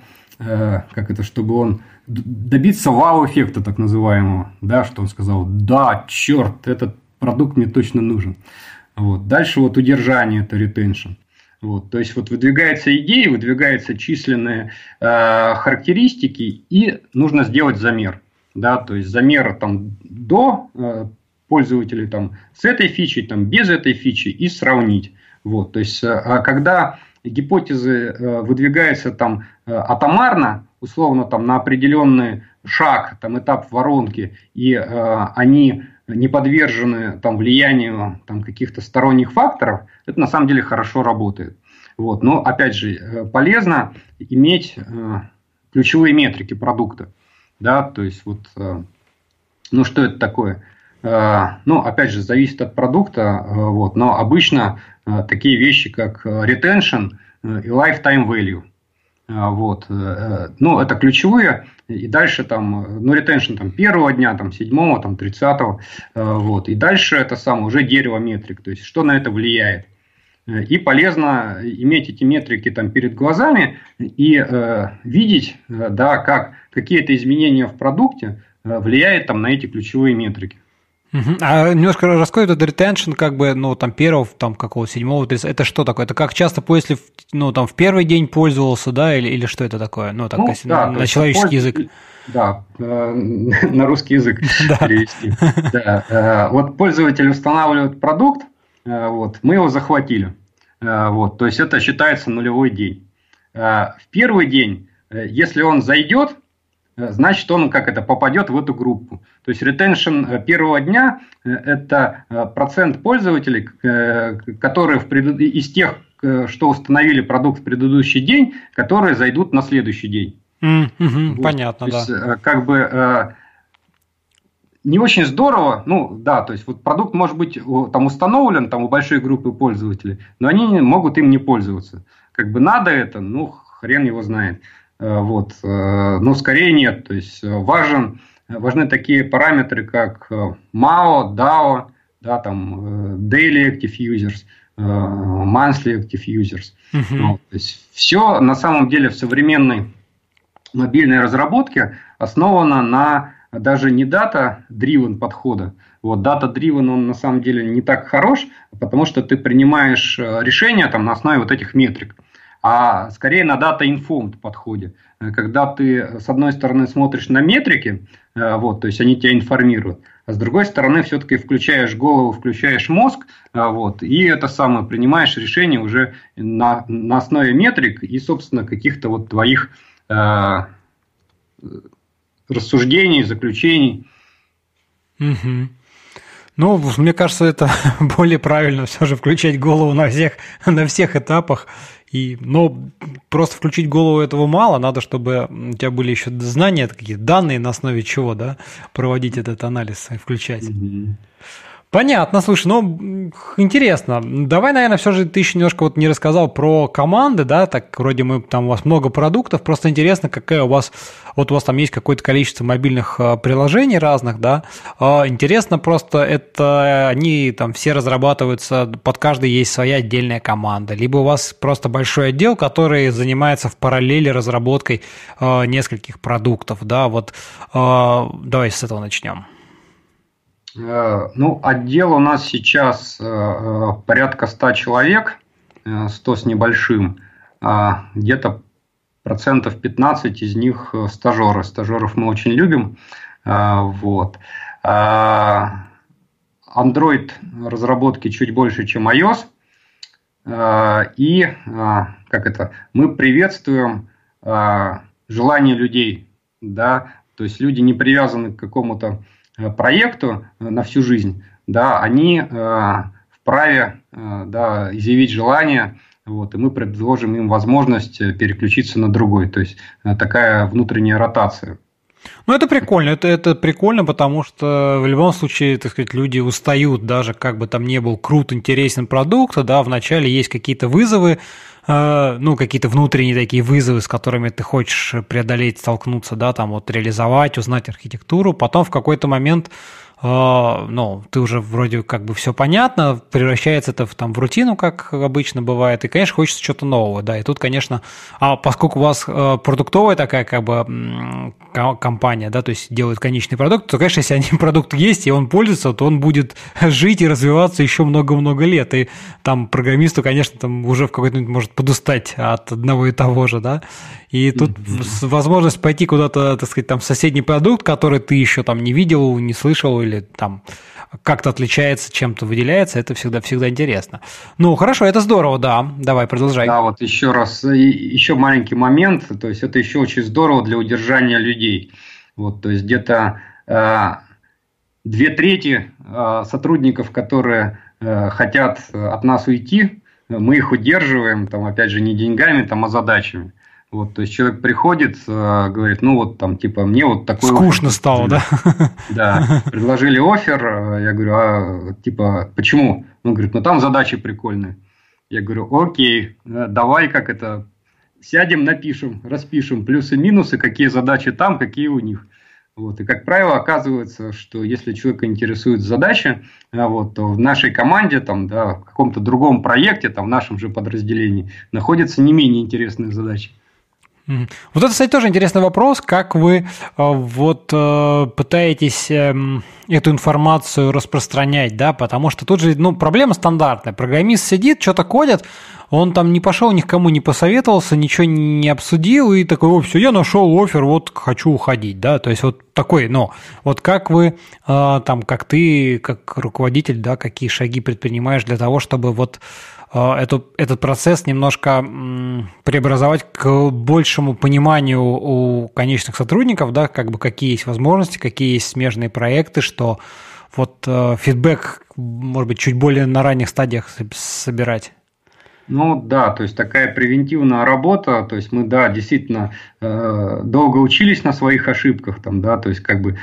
чтобы он добиться вау-эффекта, так называемого, да, что он сказал, да, черт, этот продукт мне точно нужен. Вот. Дальше вот удержание, это retention. Вот. То есть вот выдвигается идея, выдвигаются численные характеристики, и нужно сделать замер. Да, то есть замер там, до пользователей там, с этой фичей, там, без этой фичи и сравнить. Вот. То есть, когда гипотезы выдвигаются там, атомарно, условно там, на определенный шаг, там, этап воронки, и они не подвержены там, влиянию там, каких-то сторонних факторов, это на самом деле хорошо работает. Вот. Но опять же, полезно иметь ключевые метрики продукта. Да? То есть, вот, ну что это такое? Ну, опять же, зависит от продукта, вот, но обычно такие вещи, как retention и lifetime value. Вот. Ну, это ключевые, и дальше там, ну, retention там, первого дня, там, 7-го, там, 30-го, вот. И дальше это самое, уже дерево метрик, то есть, что на это влияет. И полезно иметь эти метрики там, перед глазами и видеть, да, как какие-то изменения в продукте влияют там, на эти ключевые метрики. А немножко раскрой этот retention, как бы, ну, там, первого, там, какого, 7-го, 30-го, это что такое? Это как часто если, ну, там, в первый день пользовался, да, или что это такое? Ну, так, если да, на человеческий язык. Да, на русский язык перевести. Вот пользователь устанавливает продукт, вот, мы его захватили. Вот, то есть, это считается нулевой день. В первый день, если он зайдет, значит, он попадет в эту группу. То есть, retention первого дня – это процент пользователей, которые из тех, что установили продукт в предыдущий день, которые зайдут на следующий день. Вот. Понятно, то есть, да. Не очень здорово, ну да, то есть вот продукт может быть там установлен там у большой группы пользователей, но они могут им не пользоваться. Надо это, ну хрен его знает. Вот, но скорее нет. То есть важны такие параметры, как MAO, DAO, да, там, Daily Active Users, Monthly Active Users. Вот, то есть все на самом деле в современной мобильной разработке основано на даже не data-driven подхода. Вот, data-driven он на самом деле не так хорош, потому что ты принимаешь решения там, на основе вот этих метрик. А скорее на data-informed подходе. Когда ты, с одной стороны, смотришь на метрики, вот, то есть они тебя информируют, а с другой стороны, все-таки включаешь голову, включаешь мозг, вот, и это самое, принимаешь решение уже на основе метрик и, собственно, каких-то вот твоих рассуждений, заключений. Ну, мне кажется, это более правильно все же включать голову на всех этапах. Но просто включить голову этого мало, надо, чтобы у тебя были еще знания, какие-то данные, на основе чего, да, проводить этот анализ и включать. Понятно, слушай, ну, интересно. Давай, наверное, все же ты еще немножко вот не рассказал про команды, да, так вроде там у вас много продуктов, просто интересно, какая у вас там есть какое-то количество мобильных приложений разных, да, интересно просто это они там все разрабатываются, под каждый есть своя отдельная команда, либо у вас просто большой отдел, который занимается в параллели разработкой нескольких продуктов, да, вот давай с этого начнем. Ну, отдел у нас сейчас порядка 100 человек, 100 с небольшим, где-то 15% из них стажеры. Стажеров мы очень любим. Вот. Android разработки чуть больше, чем iOS. И мы приветствуем желание людей, да, то есть люди не привязаны к какому-то проекту на всю жизнь, да, они вправе да, изъявить желание, вот, и мы предложим им возможность переключиться на другой, то есть такая внутренняя ротация. Ну, это прикольно, это прикольно, потому что в любом случае, так сказать, люди устают, даже как бы там не был крут, интересен продукт, да, вначале есть какие-то вызовы, ну, какие-то внутренние такие вызовы, с которыми ты хочешь преодолеть, столкнуться, да, там вот реализовать, узнать архитектуру, потом в какой-то момент ну, ты уже вроде как бы все понятно, превращается это в рутину, как обычно бывает, и, конечно, хочется чего-то нового, да, и тут, конечно, поскольку у вас продуктовая такая как бы компания, да, то есть делают конечный продукт, то, конечно, если один продукт есть, и он пользуется, то он будет жить и развиваться еще много-много лет, и там программисту, конечно, там уже в какой-то момент может подустать от одного и того же, да, и тут возможность пойти куда-то, так сказать, там в соседний продукт, который ты еще там не видел, не слышал или там как-то отличается, чем-то выделяется, это всегда интересно. Ну, хорошо, это здорово, да, давай, продолжай. Да, вот еще раз, еще маленький момент, то есть это еще очень здорово для удержания людей. Вот, то есть где-то 2/3 сотрудников, которые хотят от нас уйти, мы их удерживаем, там, опять же, не деньгами, там, а задачами. Вот, то есть человек приходит, говорит, ну вот там типа мне вот такой скучно стало, да? Да, предложили оффер, я говорю, типа почему? Он говорит, ну там задачи прикольные. Я говорю, окей, давай сядем, напишем, распишем плюсы-минусы, какие задачи там, какие у них. Вот. И, как правило, оказывается, что если человека интересует задача, вот, то в нашей команде, там, да, в каком-то другом проекте, там, в нашем же подразделении, находятся не менее интересные задачи. Вот это, кстати, тоже интересный вопрос, как вы вот пытаетесь эту информацию распространять, да, потому что тут же, ну, проблема стандартная, программист сидит, что-то кодит, он там не пошел, никому не посоветовался, ничего не обсудил и такой, о, все, я нашел оффер, вот хочу уходить, да, то есть вот такой, но вот как вы, там, как ты, как руководитель, да, какие шаги предпринимаешь для того, чтобы вот этот процесс немножко преобразовать к большему пониманию у конечных сотрудников, да, как бы какие есть возможности, какие есть смежные проекты, что вот фидбэк, может быть, чуть более на ранних стадиях собирать. Ну да, то есть такая превентивная работа, то есть мы, да, действительно долго учились на своих ошибках, там, да, то есть как бы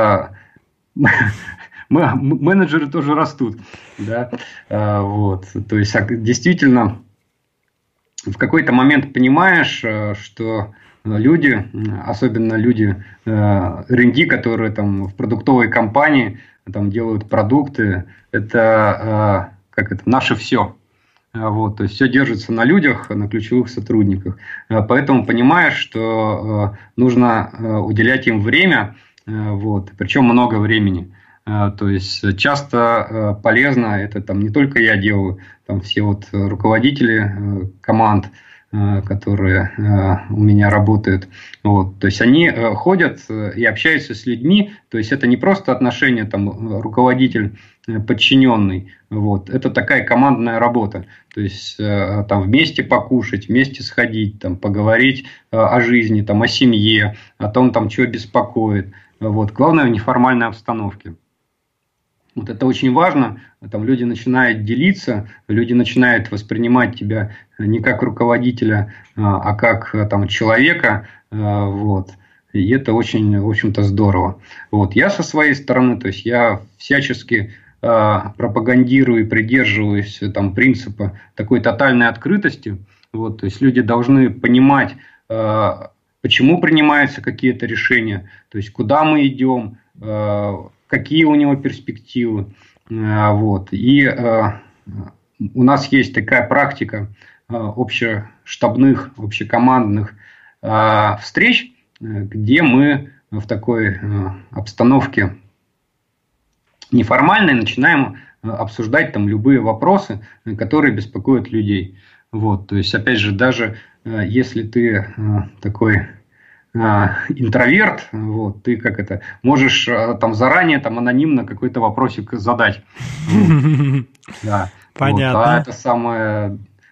менеджеры тоже растут, да, вот, то есть действительно в какой-то момент понимаешь, что люди, особенно люди R&D, которые там в продуктовой компании там делают продукты, это наше все. Вот, то есть все держится на людях, на ключевых сотрудниках. Поэтому понимаешь, что нужно уделять им время, вот, причем много времени. То есть часто полезно, это там не только я делаю, там все вот руководители команд, которые у меня работают, вот, то есть они ходят и общаются с людьми, то есть это не просто отношение там руководитель-подчиненный, вот, это такая командная работа, то есть там вместе покушать, вместе сходить, там поговорить о жизни, там о семье, о том, там, что беспокоит, вот, главное в неформальной обстановке. Вот это очень важно, там люди начинают делиться, люди начинают воспринимать тебя не как руководителя, а как там человека, вот. И это очень, в общем-то, здорово. Вот. Я со своей стороны, то есть я всячески пропагандирую и придерживаюсь там принципа такой тотальной открытости. Вот. То есть люди должны понимать, почему принимаются какие-то решения, то есть куда мы идем, какие у него перспективы. Вот. И у нас есть такая практика общештабных, общекомандных встреч, где мы в такой обстановке неформальной начинаем обсуждать там любые вопросы, которые беспокоят людей. Вот. То есть, опять же, даже если ты такой интроверт, вот, ты можешь там заранее там анонимно какой-то вопросик задать. Да. Понятно. Это самое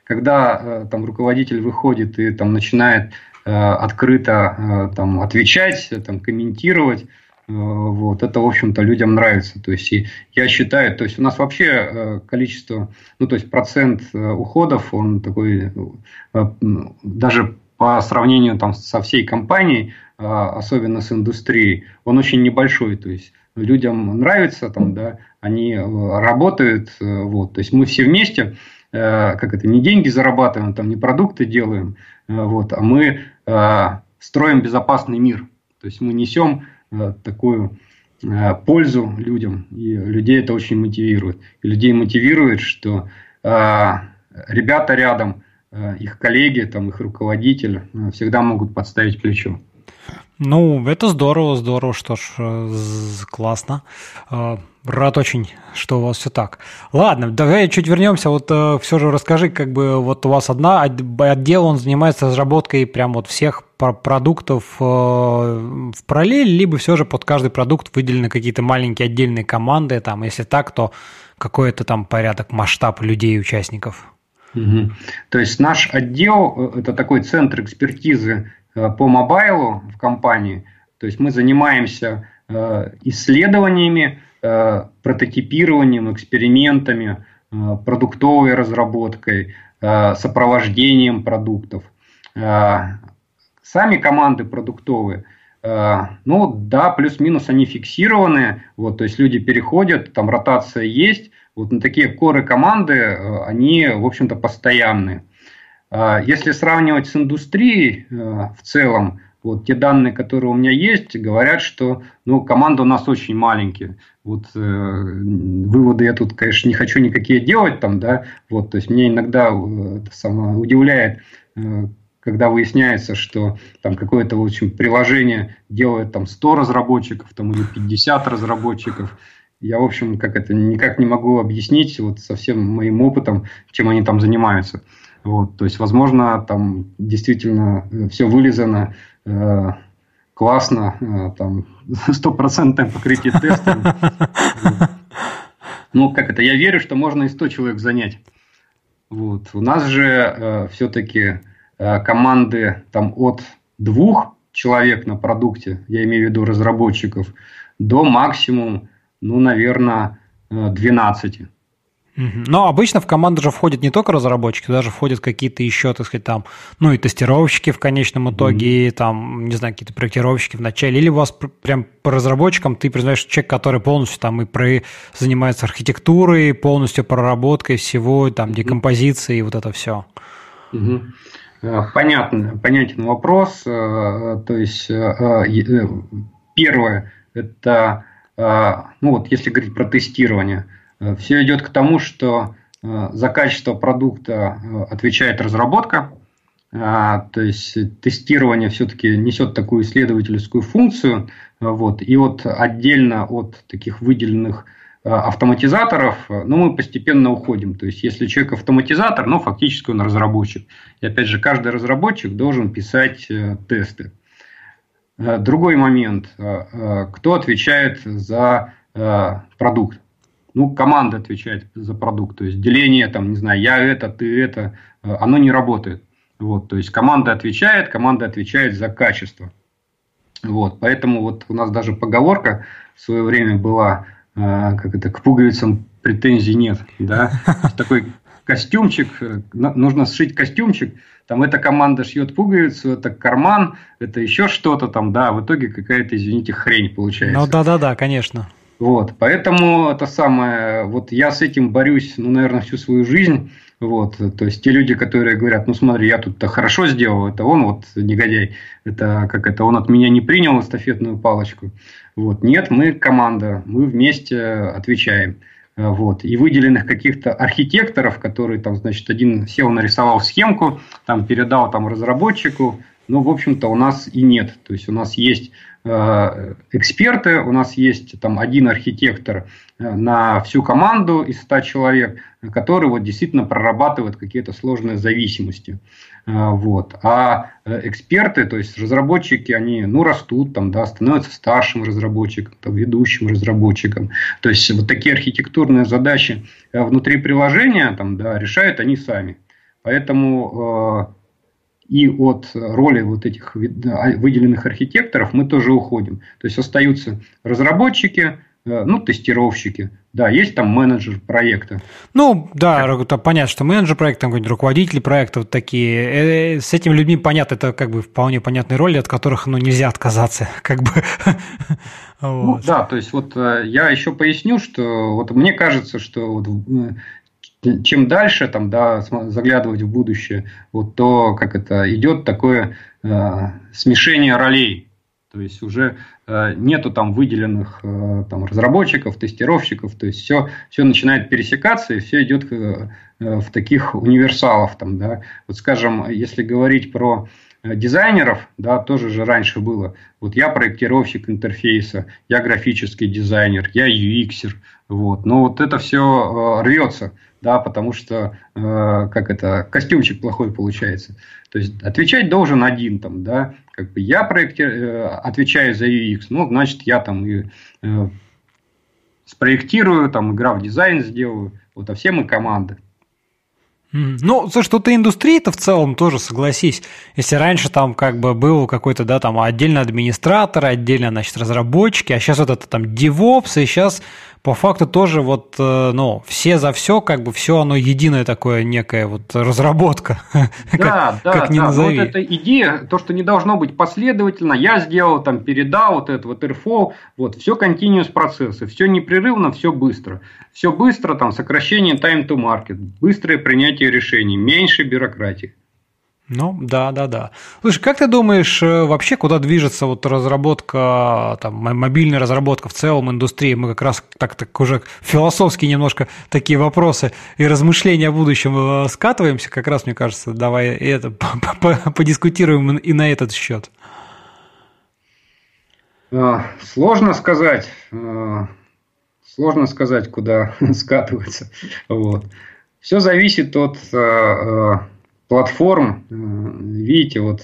когда там руководитель выходит и там начинает открыто там отвечать, там комментировать, вот, это, в общем-то, людям нравится. То есть, и я считаю, то есть, у нас вообще количество, ну, то есть, процент уходов, он такой, даже по сравнению там со всей компанией, особенно с индустрией, он очень небольшой. То есть, людям нравится, там, да, они работают, вот, то есть, мы все вместе, как это, не деньги зарабатываем, там, не продукты делаем, вот, а мы строим безопасный мир. То есть, мы несем такую пользу людям, и людей это очень мотивирует. И людей мотивирует, что ребята рядом, их коллеги, там, их руководитель всегда могут подставить плечо. Ну, это здорово, что ж, классно. Рад очень, что у вас все так. Ладно, давай чуть вернемся. Вот все же расскажи, как бы вот у вас отдел, он занимается разработкой прям вот всех продуктов в параллель, либо все же под каждый продукт выделены какие-то маленькие отдельные команды, там, если так, то какой-то там порядок, масштаб людей, участников? Угу. То есть наш отдел – это такой центр экспертизы по мобайлу в компании. То есть мы занимаемся исследованиями, прототипированием, экспериментами, продуктовой разработкой, сопровождением продуктов. Сами команды продуктовые, ну да, плюс-минус они фиксированные, вот, то есть люди переходят, там ротация есть, вот на такие коры команды, они, в общем-то, постоянные. Если сравнивать с индустрией в целом, вот те данные, которые у меня есть, говорят, что ну, команда у нас очень маленькие. Вот выводы я тут, конечно, не хочу никакие делать там, да, вот, то есть меня иногда удивляет, когда выясняется, что там какое-то, в общем, приложение делает там 100 разработчиков там, или 50 разработчиков. Я, в общем, никак не могу объяснить вот со всем моим опытом, чем они там занимаются. Вот, то есть, возможно, там действительно все вылизано, классно, там 100% покрытие тестом. Ну, я верю, что можно и 100 человек занять. Вот. У нас же все-таки команды там, от 2 человек на продукте, я имею в виду разработчиков, до максимум, ну, наверное, 12. Но обычно в команду же входят не только разработчики, даже входят какие-то еще, так сказать, там, ну и тестировщики в конечном итоге, и там, не знаю, какие-то проектировщики в начале, или у вас прям по разработчикам ты признаешь человек, который полностью там и занимается архитектурой, полностью проработкой всего, там, декомпозицией, вот это все. Понятен вопрос. То есть, первое, это, ну вот, если говорить про тестирование, все идет к тому, что за качество продукта отвечает разработка, то есть тестирование все-таки несет такую исследовательскую функцию, вот, и вот отдельно от таких выделенных автоматизаторов, ну, мы постепенно уходим. То есть, если человек автоматизатор, ну, фактически он разработчик. И опять же, каждый разработчик должен писать тесты. Другой момент. Кто отвечает за продукт? Ну, команда отвечает за продукт. То есть, деление, там, не знаю, я это, ты это, оно не работает. Вот, то есть, команда отвечает за качество. Вот, поэтому вот у нас даже поговорка в свое время была, к пуговицам претензий нет. Да? Такой костюмчик, нужно сшить костюмчик, там эта команда шьет пуговицу, это карман, это еще что-то там, да, в итоге какая-то, извините, хрень получается. Ну да, конечно. Вот, поэтому это самое, вот я с этим борюсь, ну, наверное, всю свою жизнь, вот, то есть те люди, которые говорят, ну, смотри, я тут-то хорошо сделал, это он вот негодяй, он от меня не принял эстафетную палочку, вот, нет, мы команда, мы вместе отвечаем, вот, и выделенных каких-то архитекторов, которые там, значит, один сел, нарисовал схемку, там, передал там разработчику, ну, в общем-то, у нас и нет, то есть у нас есть эксперты, у нас есть там один архитектор на всю команду из 100 человек, который вот действительно прорабатывает какие-то сложные зависимости. Вот. А эксперты, то есть разработчики, они растут, там, да, становятся старшим разработчиком, там, ведущим разработчиком. То есть вот такие архитектурные задачи внутри приложения там, да, решают они сами. Поэтому и от роли вот этих выделенных архитекторов мы тоже уходим. То есть остаются разработчики, тестировщики. Да, есть там менеджер проекта. Ну, да, понятно, что менеджер проекта, там какой-нибудь руководители проекта, вот такие. С этими людьми понятно, это как бы вполне понятные роли, от которых, нельзя отказаться, как бы. Ну, да, то есть вот я еще поясню, что вот мне кажется, что вот чем дальше там, да, заглядывать в будущее, вот то, как это идет такое смешение ролей. То есть уже нету там выделенных там разработчиков, тестировщиков, то есть все начинает пересекаться и все идет в таких универсалов там, да. Вот скажем, если говорить про дизайнеров, да, тоже же раньше было. Вот я проектировщик интерфейса, я графический дизайнер, я UX-ер, вот. Но вот это все рвется, да, потому что костюмчик плохой получается. То есть отвечать должен один там, да, как бы я отвечаю за UX, значит я там и спроектирую, там и граф-дизайн сделаю, вот, а все мы команда. Ну, слушай, тут и индустрия-то в целом тоже, согласись. Если раньше там как бы был какой-то, да, там отдельно администратор, отдельно, значит, разработчики, а сейчас вот это там DevOps, и сейчас по факту тоже вот, все за все, как бы все оно единое такое, некая вот разработка. Да, как ни назови. Вот эта идея, то, что не должно быть последовательно, я сделал, там, передал, вот это вот Airflow, вот, все continuous процессы, все непрерывно, все быстро. Все быстро, там, сокращение time to market, быстрое принятие решений, меньше бюрократии. Ну, да. Слушай, как ты думаешь, вообще куда движется вот разработка, там, мобильная разработка в целом, индустрии? Мы как раз так уже философски немножко такие вопросы и размышления о будущем скатываемся, как раз, мне кажется, давай это подискутируем и на этот счет. Сложно сказать, куда скатываться. Вот. Все зависит от платформ. Видите, вот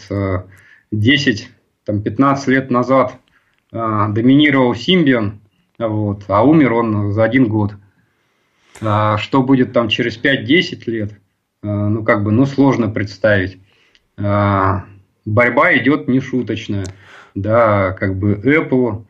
10-15 лет назад доминировал Symbian, вот, а умер он за 1 год. Что будет там через 5-10 лет, сложно представить. Борьба идет нешуточная. Да, как бы Apple,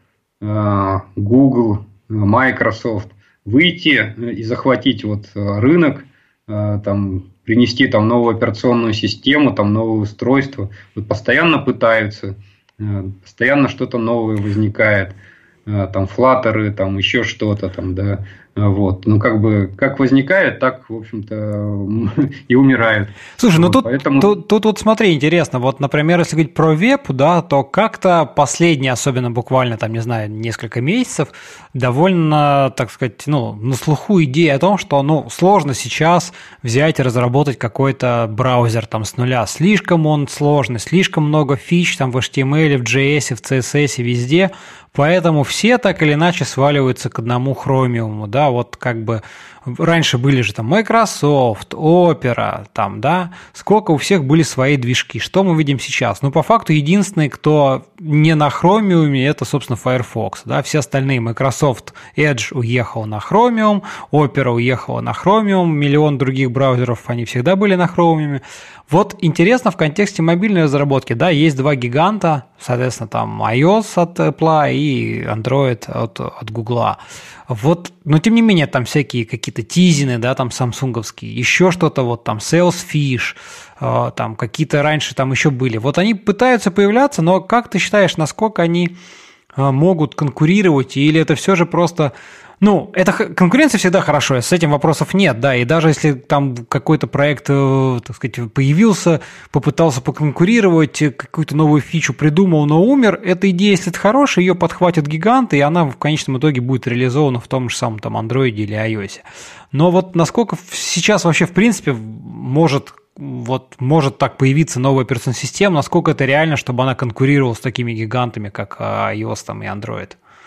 Google, Microsoft выйти и захватить вот рынок, там, принести там новую операционную систему, там новое устройство. Вот постоянно пытаются, постоянно что-то новое возникает, там Flutter, там еще что-то там, да. Вот. Как возникает, так, в общем-то, и умирает. Слушай, тут вот смотри, интересно, вот, например, если говорить про веб, да, то как-то последние, особенно буквально, там, не знаю, несколько месяцев, довольно, так сказать, на слуху идея о том, что, сложно сейчас взять и разработать какой-то браузер там с нуля. Слишком он сложный, слишком много фич там в HTML, в JS, в CSS, везде. Поэтому все так или иначе сваливаются к одному Chromium, да, вот как бы раньше были же там Microsoft, Opera, там, да, сколько у всех были свои движки, что мы видим сейчас? По факту единственный, кто не на Chromium, это, собственно, Firefox, да, все остальные, Microsoft Edge уехал на Chromium, Opera уехала на Chromium, миллион других браузеров, они всегда были на Chromium. Вот интересно в контексте мобильной разработки, да, есть два гиганта, соответственно, там iOS от Apple и Android от Google. Вот, но тем не менее, там всякие какие-то тизины, да, там самсунговские, еще что-то, вот там Salesfish, там какие-то раньше там еще были. Вот они пытаются появляться, но как ты считаешь, насколько они могут конкурировать, или это все же просто... это конкуренция всегда хорошо, с этим вопросов нет, да, и даже если там какой-то проект, так сказать, появился, попытался поконкурировать, какую-то новую фичу придумал, но умер, эта идея, если это хорошая, ее подхватят гиганты, и она в конечном итоге будет реализована в том же самом там Android или iOS. Но вот насколько сейчас вообще в принципе может так появиться новая операционная система, насколько это реально, чтобы она конкурировала с такими гигантами, как iOS там, и Android?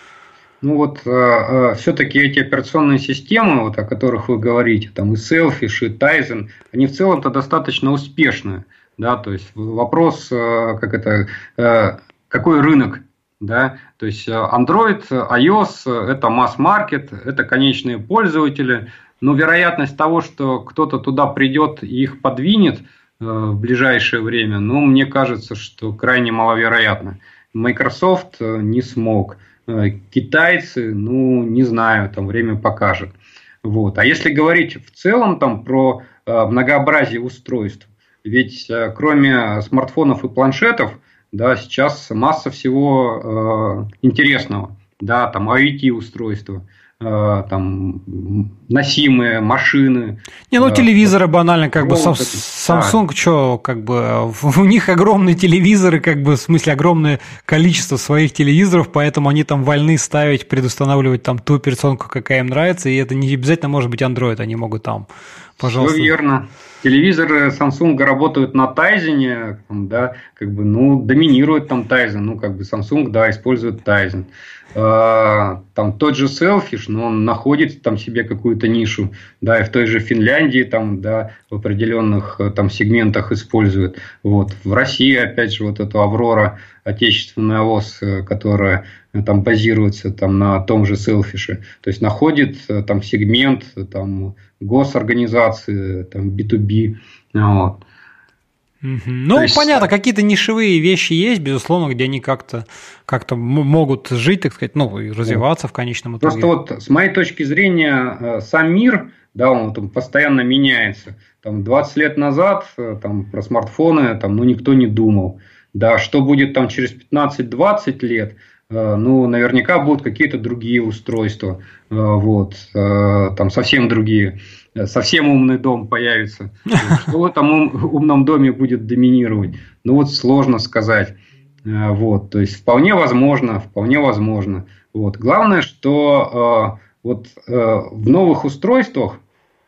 Все-таки эти операционные системы, вот, о которых вы говорите, там и Selfish, и Tizen, они в целом-то достаточно успешны, да, то есть вопрос, какой рынок Да? То есть Android, iOS – это масс-маркет, это конечные пользователи, но вероятность того, что кто-то туда придет и их подвинет в ближайшее время, ну, мне кажется, что крайне маловероятно. Microsoft не смог. Китайцы, ну, не знаю, там время покажет. Вот. А если говорить в целом там про многообразие устройств, ведь кроме смартфонов и планшетов, да, сейчас масса всего интересного, да, там IoT-устройства, там носимые машины. Не, ну телевизоры банально, как бы роутеры, Samsung, что, как бы у них огромные телевизоры, как бы в смысле огромное количество своих телевизоров, поэтому они там вольны ставить, предустанавливать там ту операционку, какая им нравится, и это не обязательно может быть Android, они могут там, пожалуйста. Все верно. Телевизоры Samsung работают на Tizen, да, как бы, ну, доминирует там Tizen, ну, как бы Samsung, да, использует Tizen. Там тот же Selfish, но он находит там себе какую-то нишу, да, и в той же Финляндии там, да, в определенных там сегментах используют. Вот. В России, опять же, вот эту Аврора, отечественная ОС, которая там базируется там на том же Selfish, то есть находит там сегмент там госорганизации, там B2B, вот. Ну, есть, понятно, какие-то нишевые вещи есть, безусловно, где они как-то могут жить, так сказать, ну, и развиваться в конечном итоге. Просто вот с моей точки зрения сам мир, да, он там постоянно меняется. Там 20 лет назад там, про смартфоны там, ну, никто не думал. Да, что будет там через 15-20 лет, ну, наверняка будут какие-то другие устройства, вот, там совсем другие. Совсем умный дом появится. Что в этом умном доме будет доминировать? Ну, вот сложно сказать. Вот, то есть, вполне возможно. Вот. Главное, что вот в новых устройствах,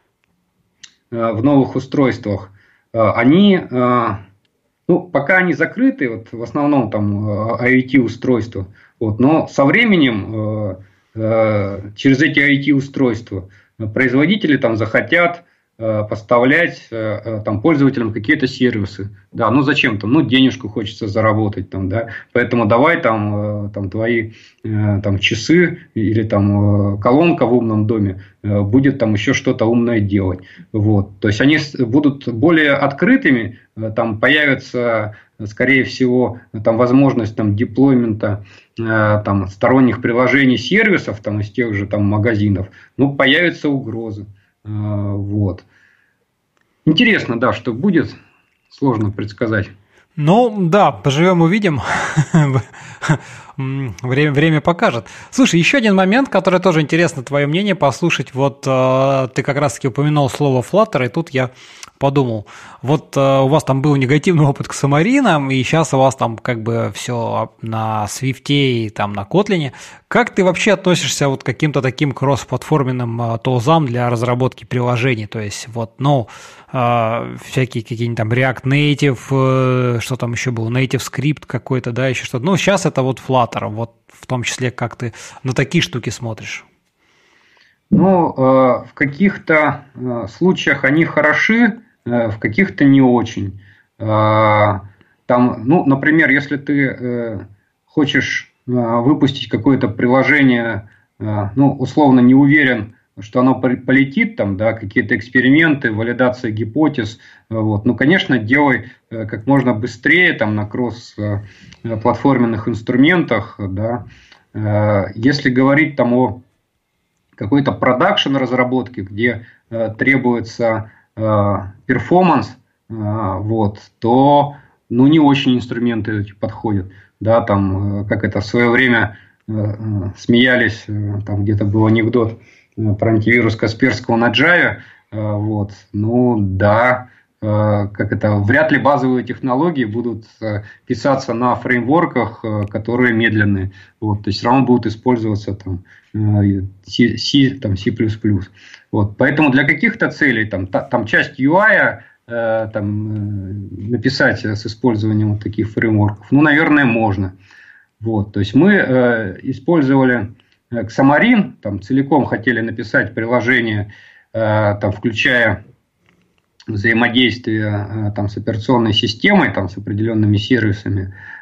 они, ну, пока они закрыты, вот, в основном там IoT-устройства, вот, но со временем через эти IoT-устройства производители там захотят поставлять там пользователям какие-то сервисы. Да, ну зачем там? Ну, денежку хочется заработать там, да. Поэтому давай там твои там часы или там колонка в умном доме будет там еще что-то умное делать. Вот. То есть они будут более открытыми, там появится, скорее всего, там возможность там деплоймента там сторонних приложений, сервисов там из тех же там магазинов. Ну, появятся угрозы. Вот. Интересно, да, что будет, сложно предсказать. Ну, да, поживем, увидим. Время покажет. Слушай, еще один момент, который тоже интересно твое мнение послушать. Вот ты как раз-таки упомянул слово Flutter, и тут я подумал, вот у вас там был негативный опыт к Xamarin, и сейчас у вас там как бы все на Swift и там на Kotlin. Как ты вообще относишься вот к каким-то таким кросс-платформенным тулзам для разработки приложений? То есть вот, ну, всякие какие-нибудь там React Native, что там еще было, Native Script какой-то, да, еще что-то. Ну, сейчас это вот Flutter, вот в том числе, как ты на такие штуки смотришь? Ну, в каких-то случаях они хороши, в каких-то не очень. Там, ну, например, если ты хочешь выпустить какое-то приложение, ну, условно не уверен, что оно полетит, там, да, какие-то эксперименты, валидация гипотез, вот. Ну, конечно, делай как можно быстрее там, на кросс-платформенных инструментах, да. Если говорить там о какой-то продакшн разработке, где требуется перформанс, вот, то ну, не очень инструменты эти подходят. Да, там, как это в свое время смеялись, там где-то был анекдот про антивирус Касперского на Java. Вот, ну да, как это, вряд ли базовые технологии будут писаться на фреймворках, которые медленные. Вот, то есть, все равно будут использоваться там, C, там, C++. Вот, поэтому для каких-то целей там часть UI там, написать с использованием вот таких фреймворков, ну, наверное, можно. Вот, то есть, мы использовали Xamarin, там, целиком хотели написать приложение, там, включая взаимодействие там, с операционной системой, там, с определенными сервисами.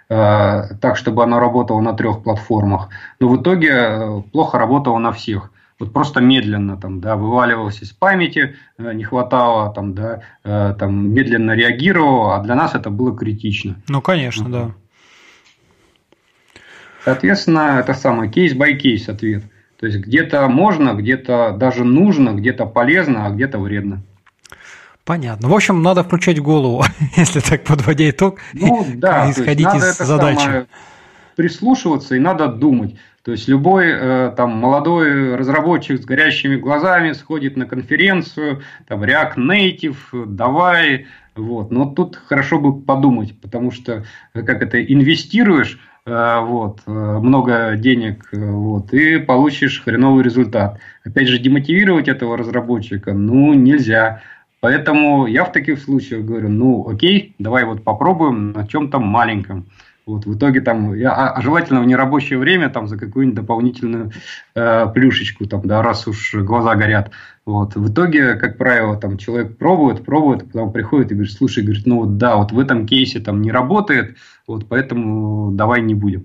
так, чтобы она работала на 3 платформах, но в итоге плохо работала на всех. Вот просто медленно там, да, вываливалось из памяти, не хватало, там, да, там, медленно реагировало, а для нас это было критично. Ну, конечно, да. Соответственно, это самый кейс-бай-кейс ответ. То есть где-то можно, где-то даже нужно, где-то полезно, а где-то вредно. Понятно. В общем, надо включать голову, если так подводя итог, да, исходить из задачи. Прислушиваться и надо думать. То есть любой там молодой разработчик с горящими глазами сходит на конференцию, там React Native, давай, вот. Но тут хорошо бы подумать, потому что как это инвестируешь много денег, и получишь хреновый результат. Опять же, демотивировать этого разработчика, нельзя. Поэтому я в таких случаях говорю, окей, давай попробуем на чем-то маленьком. В итоге желательно в нерабочее время за какую-нибудь дополнительную плюшечку, раз уж глаза горят. В итоге, как правило, человек пробует, потом приходит и говорит, слушай, в этом кейсе не работает, поэтому давай не будем.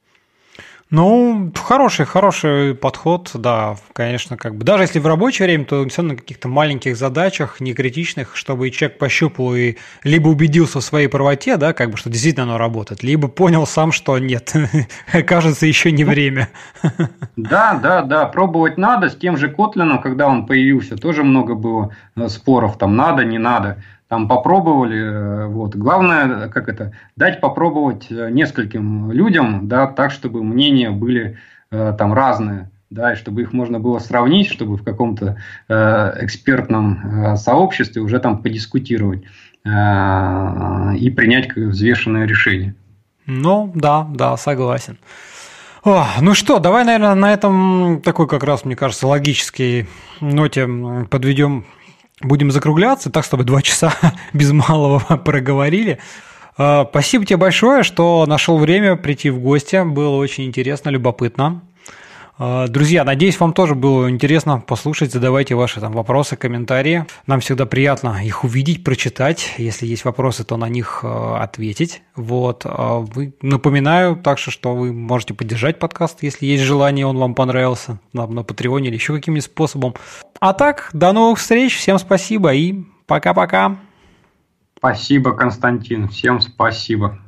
Хороший подход, да, конечно, даже если в рабочее время, то все на каких-то маленьких задачах, не критичных, чтобы человек пощупал и либо убедился в своей правоте, да, что действительно оно работает, либо понял сам, что нет, кажется, еще не время. Да, пробовать надо. С тем же Kotlin, когда он появился, тоже много было споров, надо, не надо. Попробовали, главное, дать попробовать нескольким людям, да, так, чтобы мнения были разные, да, и чтобы их можно было сравнить, чтобы в каком-то экспертном сообществе уже подискутировать и принять взвешенное решение. Да, согласен. Что, давай, наверное, на этом такой как раз, мне кажется, логической ноте подведем. Будем закругляться, так, чтобы 2 часа без малого проговорили. Спасибо тебе большое, что нашел время прийти в гости. Было очень интересно, любопытно. Друзья, надеюсь, вам тоже было интересно послушать. Задавайте ваши вопросы, комментарии. Нам всегда приятно их увидеть, прочитать. Если есть вопросы, то на них ответить. Напоминаю также, что вы можете поддержать подкаст, если есть желание, он вам понравился, на Патреоне или еще каким-нибудь способом. А так, до новых встреч. Всем спасибо и пока-пока. Спасибо, Константин. Всем спасибо.